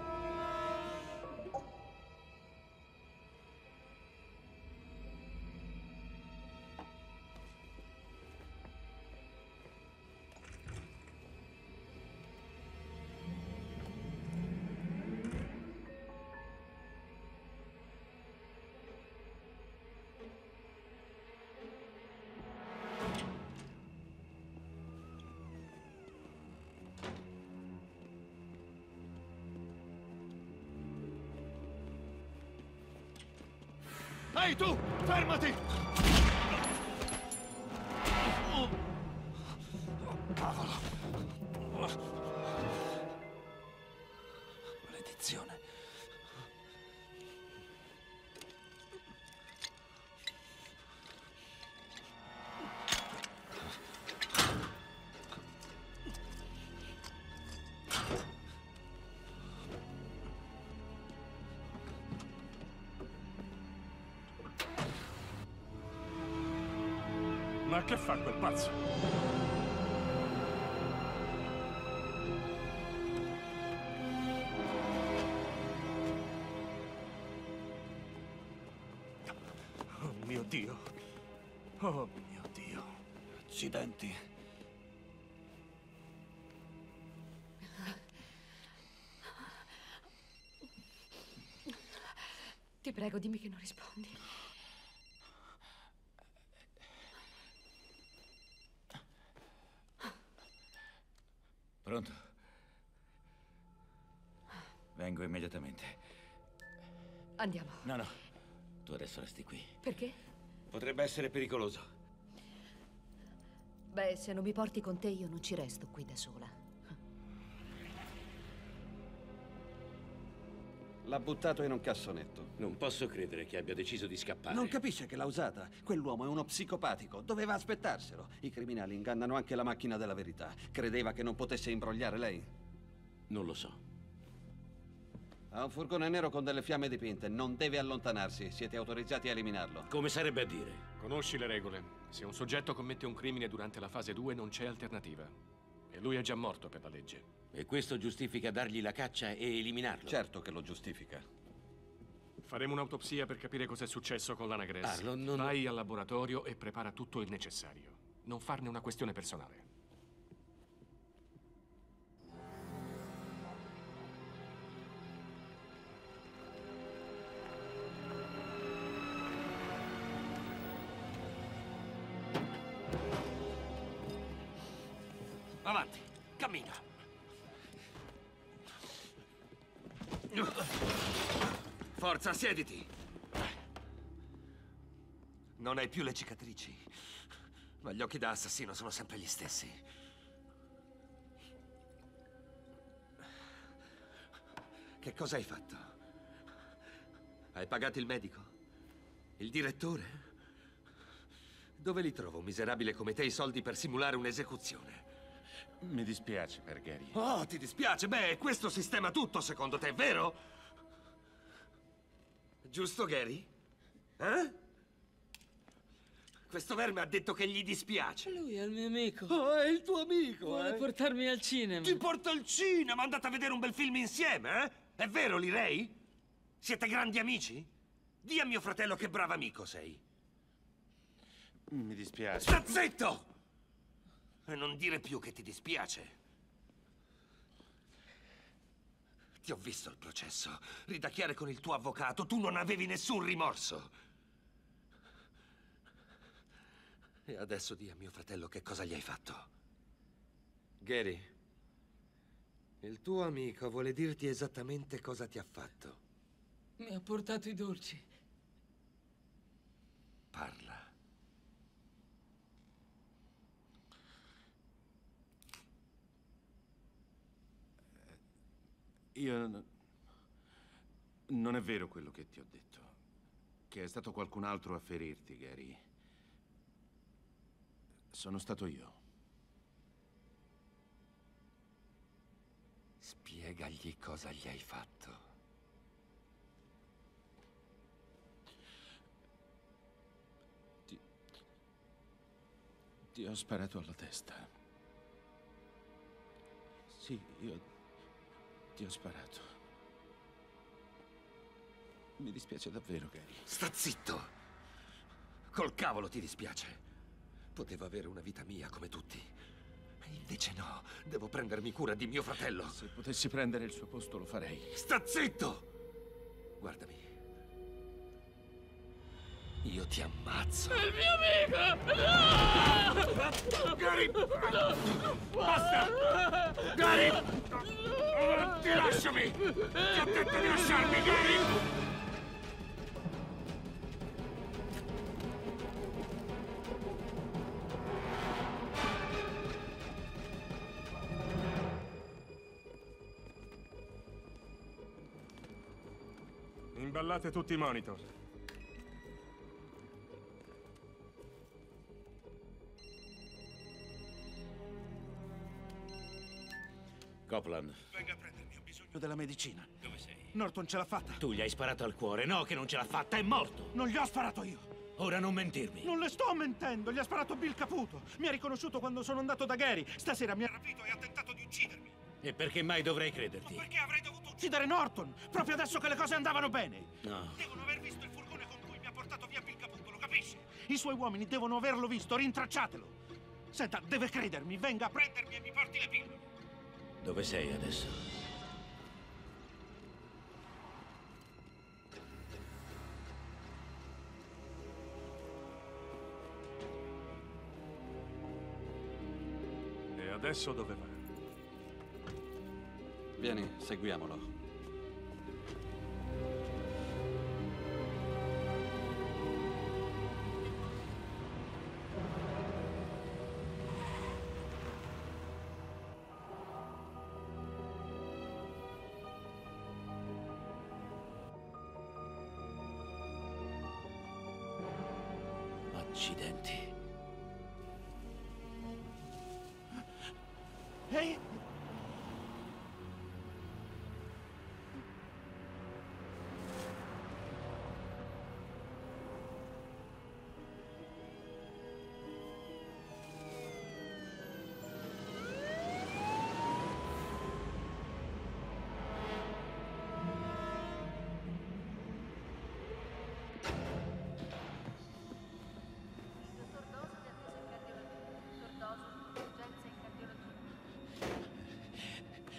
Ehi tu! Fermati! Cavolo! Maledizione. Ma che fa quel pazzo? Oh mio Dio! Oh mio Dio! Accidenti. Ti prego, dimmi che non rispondi. Pronto? Vengo immediatamente. Andiamo. No, tu adesso resti qui. Perché? Potrebbe essere pericoloso. Beh, se non mi porti con te, io non ci resto qui da sola. L'ha buttato in un cassonetto. Non posso credere che abbia deciso di scappare. Non capisce che l'ha usata? Quell'uomo è uno psicopatico. Doveva aspettarselo. I criminali ingannano anche la macchina della verità. Credeva che non potesse imbrogliare lei? Non lo so. Ha un furgone nero con delle fiamme dipinte. Non deve allontanarsi. Siete autorizzati a eliminarlo. Come sarebbe a dire? Conosci le regole. Se un soggetto commette un crimine durante la fase 2 non c'è alternativa. E lui è già morto per la legge. E questo giustifica dargli la caccia e eliminarlo? Certo che lo giustifica. Faremo un'autopsia per capire cos'è successo con l'Anagress. Vai al laboratorio e prepara tutto il necessario. Non farne una questione personale. Avanti, cammina. Forza, siediti. Non hai più le cicatrici, ma gli occhi da assassino sono sempre gli stessi. Che cosa hai fatto? Hai pagato il medico? Il direttore? Dove li trovo, un miserabile come te, i soldi per simulare un'esecuzione? Mi dispiace per Gary. Oh, ti dispiace? Beh, questo sistema tutto, secondo te, vero? Giusto, Gary? Eh? Questo verme ha detto che gli dispiace. Lui è il mio amico. Oh, è il tuo amico, Vuole portarmi al cinema. Ti porta al cinema, andate a vedere un bel film insieme, eh? È vero, Lirei? Siete grandi amici? Dì a mio fratello che bravo amico sei. Mi dispiace. Sta zitto! E non dire più che ti dispiace. Ti ho visto al processo. Ridacchiare con il tuo avvocato. Tu non avevi nessun rimorso. E adesso di a mio fratello che cosa gli hai fatto. Gary, il tuo amico vuole dirti esattamente cosa ti ha fatto. Mi ha portato i dolci. Parla. Non è vero quello che ti ho detto. Che è stato qualcun altro a ferirti, Gary. Sono stato io. Spiegagli cosa gli hai fatto. Ti ho sparato alla testa. Sì, io ti ho sparato. Mi dispiace davvero, Gary. Sta zitto! Col cavolo ti dispiace. Potevo avere una vita mia come tutti. E invece no, devo prendermi cura di mio fratello. Se potessi prendere il suo posto lo farei. Sta zitto! Guardami. Io ti ammazzo. È il mio amico! No! Gary! Basta! Gary! Ti lasciami! Ti ho detto di lasciarmi, Gary! Imballate tutti i monitor. Copland. Venga a prendermi, ho bisogno della medicina. Dove sei? Norton ce l'ha fatta. Tu gli hai sparato al cuore. No, che non ce l'ha fatta, è morto. Non gli ho sparato io. Ora non mentirmi. Non le sto mentendo, gli ha sparato Bill Caputo. Mi ha riconosciuto quando sono andato da Gary. Stasera mi ha rapito e ha tentato di uccidermi. E perché mai dovrei crederti? Ma perché avrei dovuto uccidere Norton? Proprio adesso che le cose andavano bene. No. Devono aver visto il furgone con cui mi ha portato via Bill Caputo, lo capisce? I suoi uomini devono averlo visto, rintracciatelo. Senta, deve credermi, venga a prendermi e mi porti le pillole. Dove sei adesso? E adesso dove va? Vieni, seguiamolo. Accidenti. Ehi!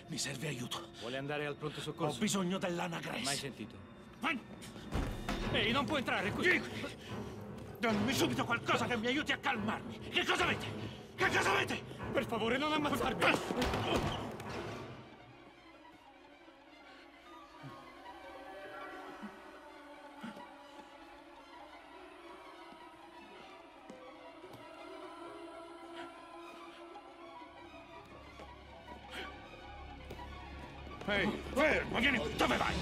Mi serve aiuto. Vuole andare al pronto soccorso? Ho bisogno dell'Anagress. Mai sentito. Ehi, non può entrare qui! Dammi subito qualcosa che mi aiuti a calmarmi! Che cosa avete? Che cosa avete? Per favore, non ammazzarmi! Ehi, fermo, vieni qui, dove vai?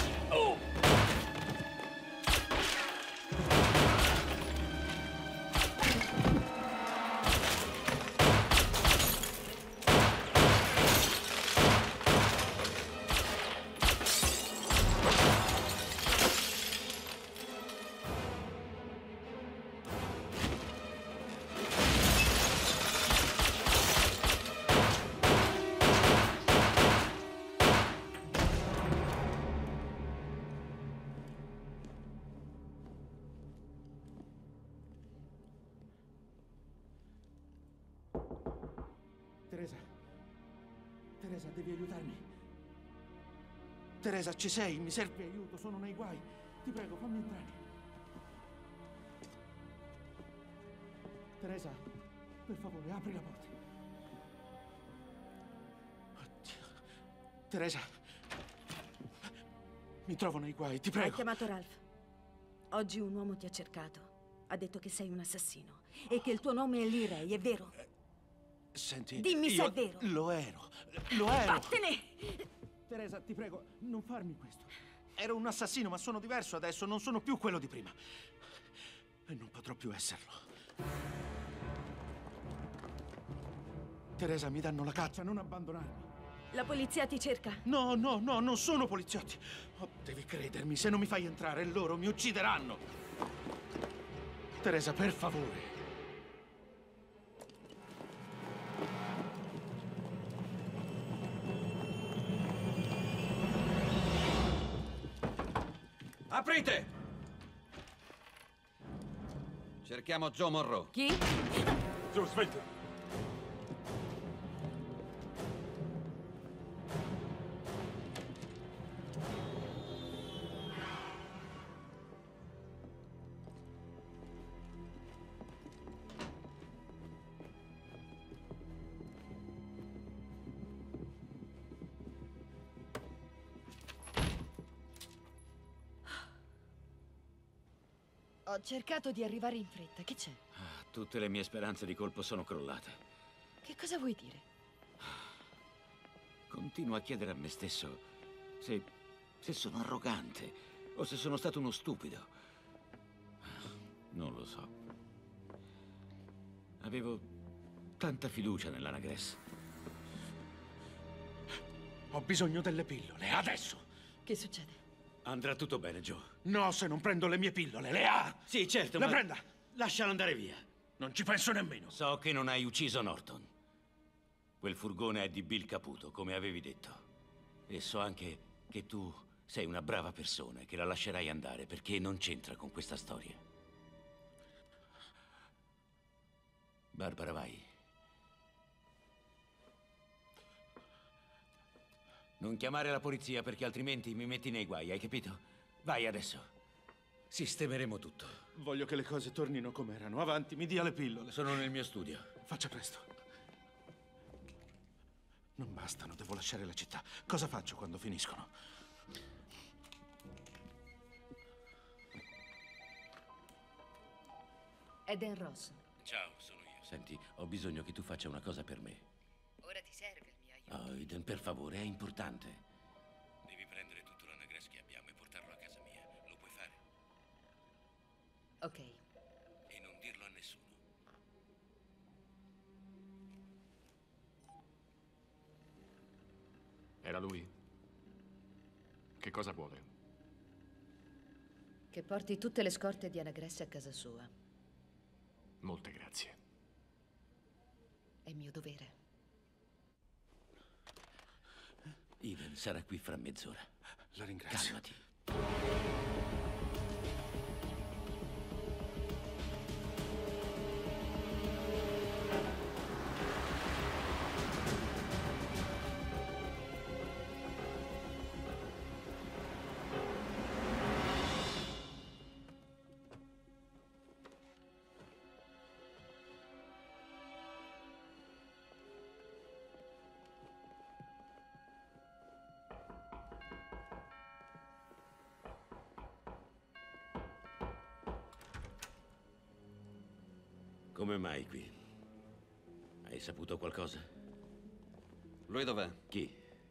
Teresa, devi aiutarmi. Teresa, ci sei? Mi serve aiuto, sono nei guai. Ti prego, fammi entrare. Teresa, per favore, apri la porta. Oddio. Teresa, mi trovo nei guai, ti prego. Hai chiamato Ralph. Oggi un uomo ti ha cercato. Ha detto che sei un assassino e che il tuo nome è Lee Ray, è vero? Senti, dimmi se è vero. Lo ero. Lo ero. Vattene! Teresa, ti prego, non farmi questo. Ero un assassino, ma sono diverso adesso. Non sono più quello di prima. E non potrò più esserlo. Teresa, mi danno la caccia, non abbandonarmi. La polizia ti cerca. No, non sono poliziotti. Oh, devi credermi, se non mi fai entrare, loro mi uccideranno. Teresa, per favore. Aprite! Cerchiamo Joe Monroe. Chi? Joe, sveglia! Ho cercato di arrivare in fretta. Che c'è? Tutte le mie speranze di colpo sono crollate. Che cosa vuoi dire? Continuo a chiedere a me stesso se sono arrogante o se sono stato uno stupido. Non lo so. Avevo tanta fiducia nell'Anagress. Ho bisogno delle pillole, adesso! Che succede? Andrà tutto bene, Joe. No, se non prendo le mie pillole, le ha! Sì, certo, le ma... prenda! Lascialo andare via. Non ci penso nemmeno. So che non hai ucciso Norton. Quel furgone è di Bill Caputo, come avevi detto. E so anche che tu sei una brava persona e che la lascerai andare perché non c'entra con questa storia. Barbara, vai. Non chiamare la polizia perché altrimenti mi metti nei guai, hai capito? Vai adesso. Sistemeremo tutto. Voglio che le cose tornino come erano. Avanti, mi dia le pillole. Sono nel mio studio. Faccia presto. Non bastano, devo lasciare la città. Cosa faccio quando finiscono? Eden Ross. Ciao, sono io. Senti, ho bisogno che tu faccia una cosa per me. Ora ti serve il mio aiuto. Oh, Eden, per favore, è importante. Devi prendere tutto l'Anagress che abbiamo e portarlo a casa mia. Lo puoi fare? Ok. E non dirlo a nessuno. Era lui? Che cosa vuole? Che porti tutte le scorte di Anagress a casa sua. Molte grazie. È mio dovere. Eden sarà qui fra mezz'ora. La ringrazio. Calmati. Come mai qui? Hai saputo qualcosa? Lui dov'è? Chi?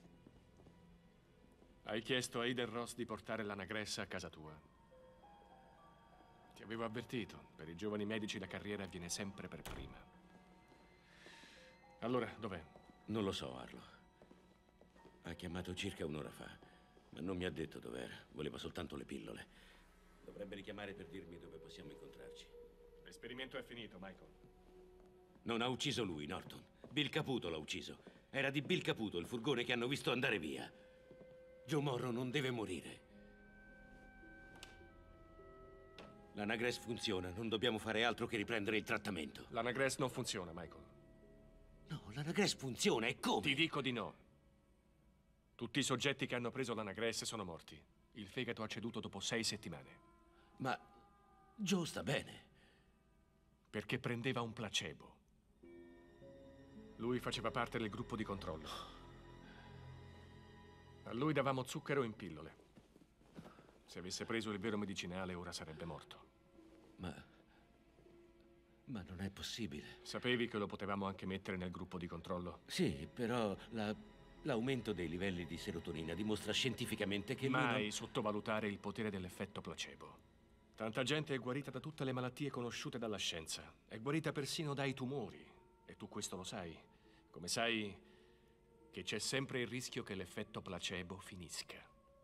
Hai chiesto a Eden Ross di portare l'anagressa a casa tua. Ti avevo avvertito, per i giovani medici la carriera viene sempre per prima. Allora, dov'è? Non lo so, Arlo. Ha chiamato circa un'ora fa, ma non mi ha detto dov'era. Voleva soltanto le pillole. Dovrebbe richiamare per dirmi dove possiamo incontrarci. L'esperimento è finito, Michael. Non ha ucciso lui, Norton. Bill Caputo l'ha ucciso. Era di Bill Caputo il furgone che hanno visto andare via. Joe Morrow non deve morire. L'anagress funziona, non dobbiamo fare altro che riprendere il trattamento. L'anagress non funziona, Michael. No, l'anagress funziona, e come? Ti dico di no. Tutti i soggetti che hanno preso l'anagress sono morti. Il fegato ha ceduto dopo 6 settimane. Ma Joe sta bene. Perché prendeva un placebo. Lui faceva parte del gruppo di controllo. A lui davamo zucchero in pillole. Se avesse preso il vero medicinale, ora sarebbe morto. Ma non è possibile. Sapevi che lo potevamo anche mettere nel gruppo di controllo? Sì, però l'aumento dei livelli di serotonina dimostra scientificamente che mai sottovalutare il potere dell'effetto placebo. Tanta gente è guarita da tutte le malattie conosciute dalla scienza. È guarita persino dai tumori. E tu questo lo sai. Come sai che c'è sempre il rischio che l'effetto placebo finisca.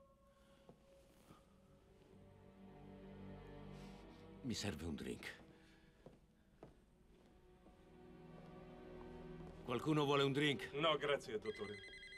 Mi serve un drink. Qualcuno vuole un drink? No, grazie, dottore.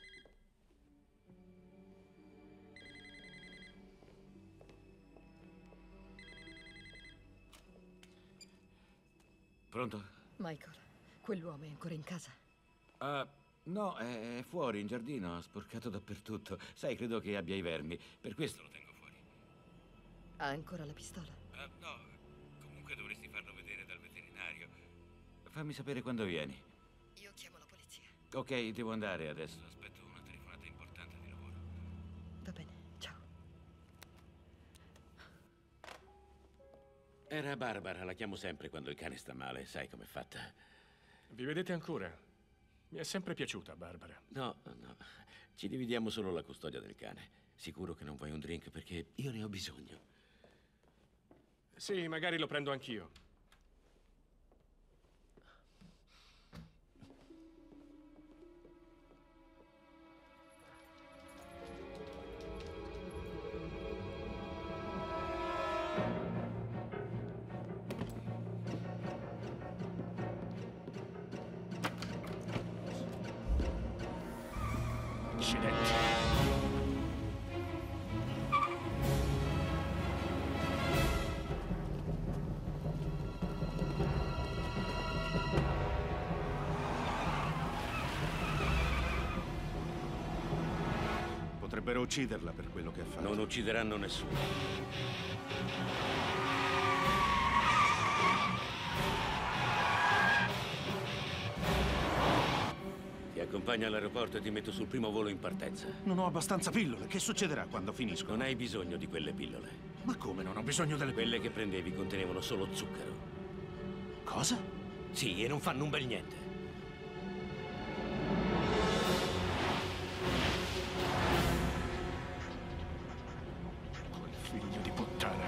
Pronto? Michael, quell'uomo è ancora in casa? No, è fuori in giardino, ha sporcato dappertutto. Sai, credo che abbia i vermi, per questo lo tengo fuori. Ha ancora la pistola? No, comunque dovresti farlo vedere dal veterinario. Fammi sapere quando vieni. Io chiamo la polizia. Ok, devo andare adesso. Aspetto una telefonata importante di lavoro. Va bene, ciao. Era Barbara, la chiamo sempre quando il cane sta male, sai com'è fatta. Vi vedete ancora? Mi è sempre piaciuta, Barbara. No, ci dividiamo solo la custodia del cane. Sicuro che non vuoi un drink perché io ne ho bisogno. Sì, magari lo prendo anch'io. Potrebbero ucciderla per quello che ha fatto. Non uccideranno nessuno. Ti accompagno all'aeroporto e ti metto sul primo volo in partenza. Non ho abbastanza pillole. Che succederà quando finisco? Non hai bisogno di quelle pillole. Ma come non ho bisogno delle Quelle che prendevi contenevano solo zucchero. Cosa? Sì, e non fanno un bel niente. Figlio di puttana.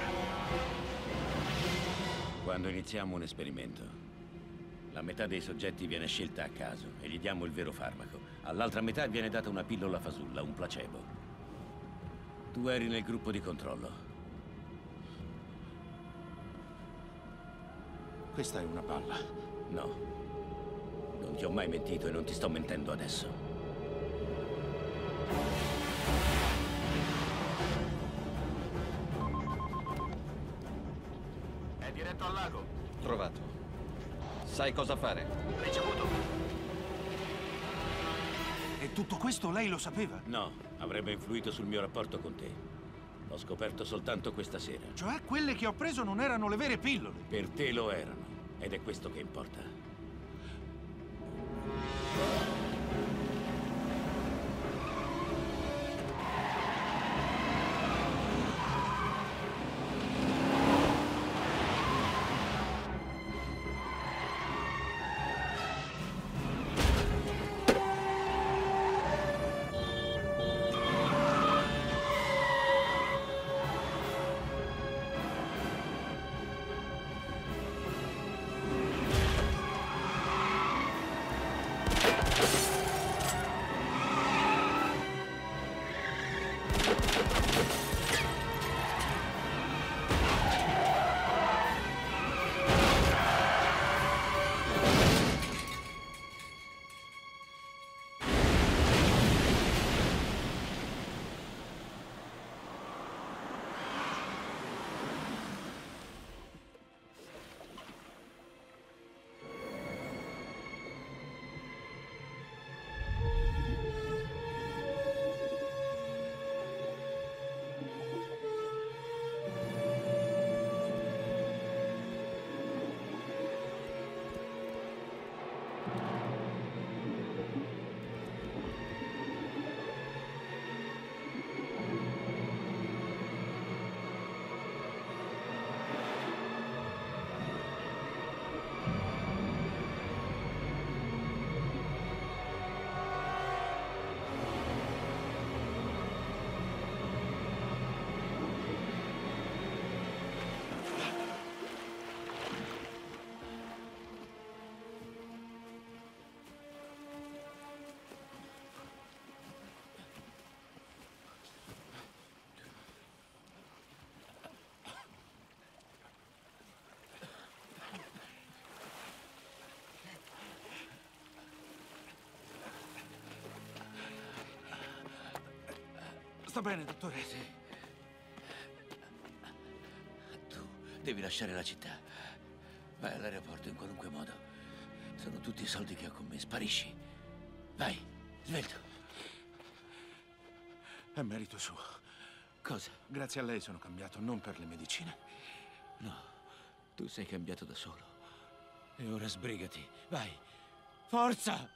Quando iniziamo un esperimento, la metà dei soggetti viene scelta a caso e gli diamo il vero farmaco. All'altra metà viene data una pillola fasulla, un placebo. Tu eri nel gruppo di controllo. Questa è una palla. No. Non ti ho mai mentito e non ti sto mentendo adesso. È diretto al lago. Trovato. Sai cosa fare? Ricevuto. E tutto questo lei lo sapeva? No, avrebbe influito sul mio rapporto con te. L'ho scoperto soltanto questa sera. Cioè, quelle che ho preso non erano le vere pillole. Per te lo erano. Ed è questo che importa. Sto bene, dottore. Sì. Tu devi lasciare la città. Vai all'aeroporto in qualunque modo. Sono tutti i soldi che ho con me. Sparisci. Vai, svelto. È merito suo. Cosa? Grazie a lei sono cambiato, non per le medicine. No, tu sei cambiato da solo. E ora sbrigati. Vai. Forza!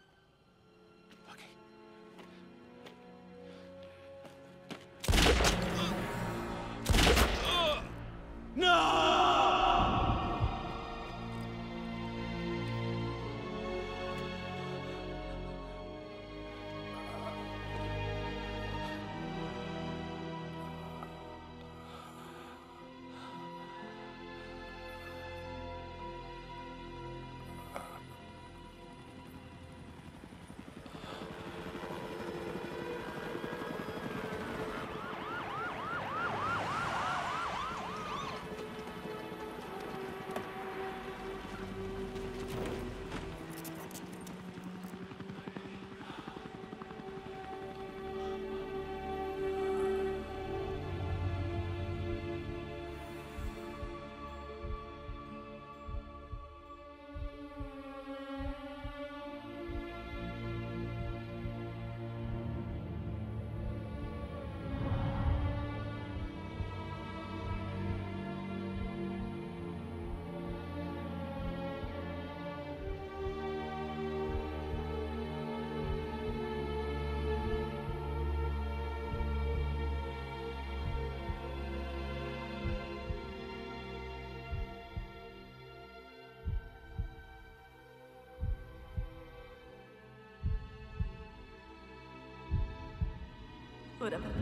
Ora va.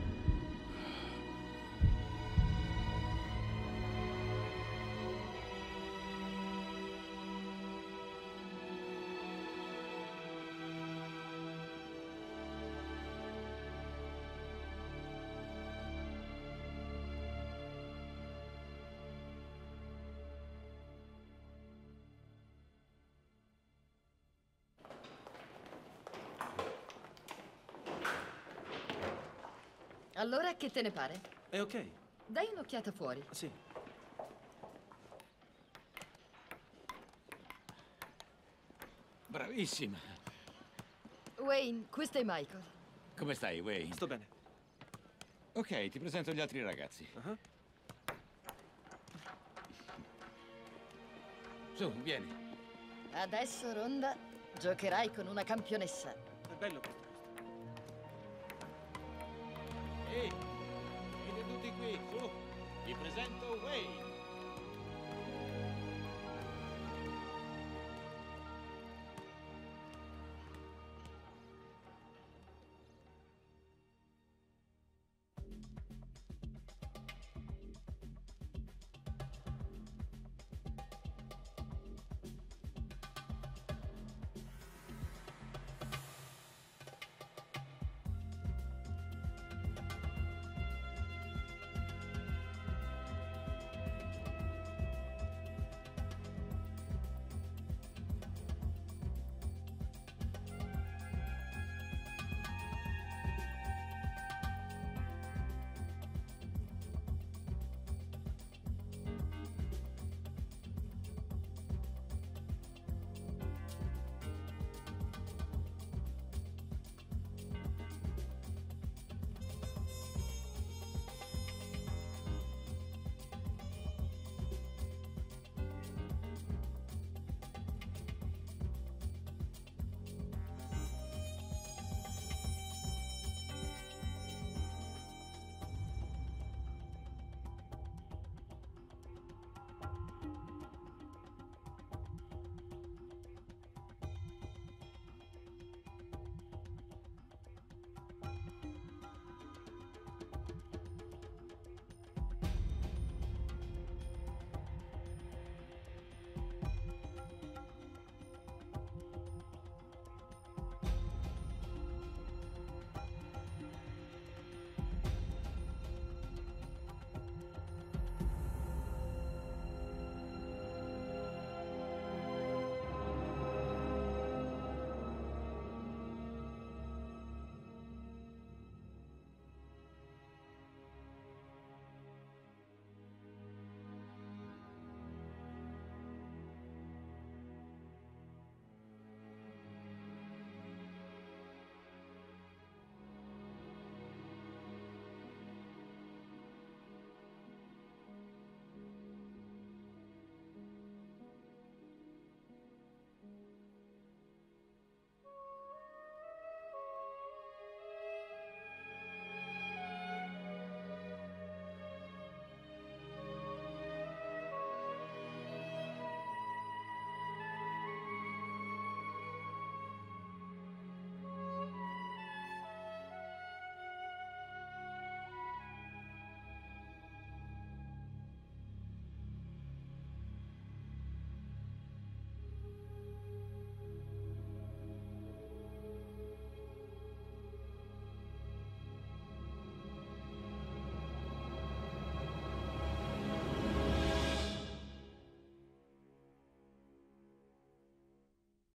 Allora, che te ne pare? È ok. Dai un'occhiata fuori. Sì. Bravissima. Wayne, questo è Michael. Come stai, Wayne? Sto bene. Ok, ti presento gli altri ragazzi. Su, vieni. Adesso, Ronda, giocherai con una campionessa. È bello questo. Ehi, siete tutti qui, su. Vi presento Wayne.